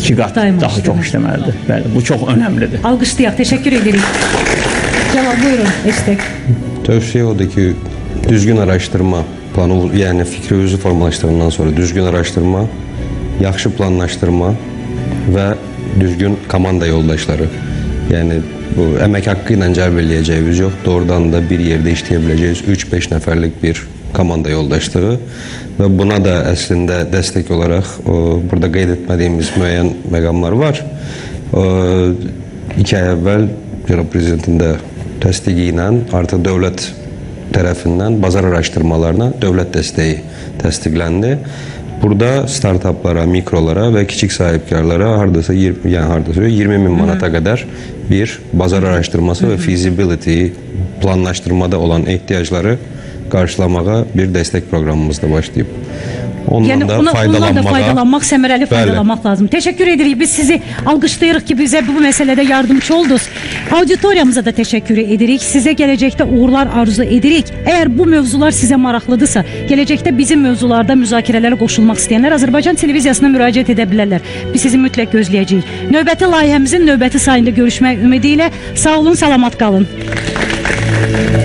2 qat daha çox işləməlidir. Bəli, bu çox önəmlidir. Alqışlayaq, təşəkkür edirik. Cəlal, buyurun, eşitdik. Tövsiyə odur ki, düzgün araşdırma planı, yəni fikri özü formalaşdırdıqdan sonra düzgün araşdırma, yaxşı planlaşdırma və düzgün komanda yoldaşları. Yəni bu əmək haqqı ilə cəlb eləyəcəyimiz yox, doğrudan da bir yerdə işləyə biləcəyimiz 3-5 nəfərlik bir komanda yoldaşlığı və buna da əslində dəstək olaraq burada qeyd etmədiyimiz müəyyən məqamlar var. 2 ay əvvəl Cənab Prezidentin də təsdiqi ilə artıq dövlət tərəfindən bazar araşdırmalarına dövlət dəstəyi təsdiqləndi. Burada startaplara, mikrolara və kiçik sahibkarlara hardasa 20.000 manata qədər bir bazar araşdırması və feasibility planlaşdırmada olan ehtiyacları qarşılamağa bir dəstək proqramımızda başlayıb. Ondan da faydalanmaq, səmərəli faydalanmaq lazım. Təşəkkür edirik. Biz sizi alqışlayırıq ki, bizə bu məsələdə yardımcı oldunuz. Auditoriyamıza da təşəkkür edirik. Sizə gələcəkdə uğurlar arzu edirik. Əgər bu mövzular sizə maraqlıdırsa, gələcəkdə bizim mövzularda müzakirələrə qoşulmaq istəyənlər Azərbaycan televiziyasına müraciət edə bilərlər. Biz sizi mütləq gözləyəcəyik. Növbəti layihəmizin növbəti sayında görüşmək ümidi ilə sağ olun, salamat qalın.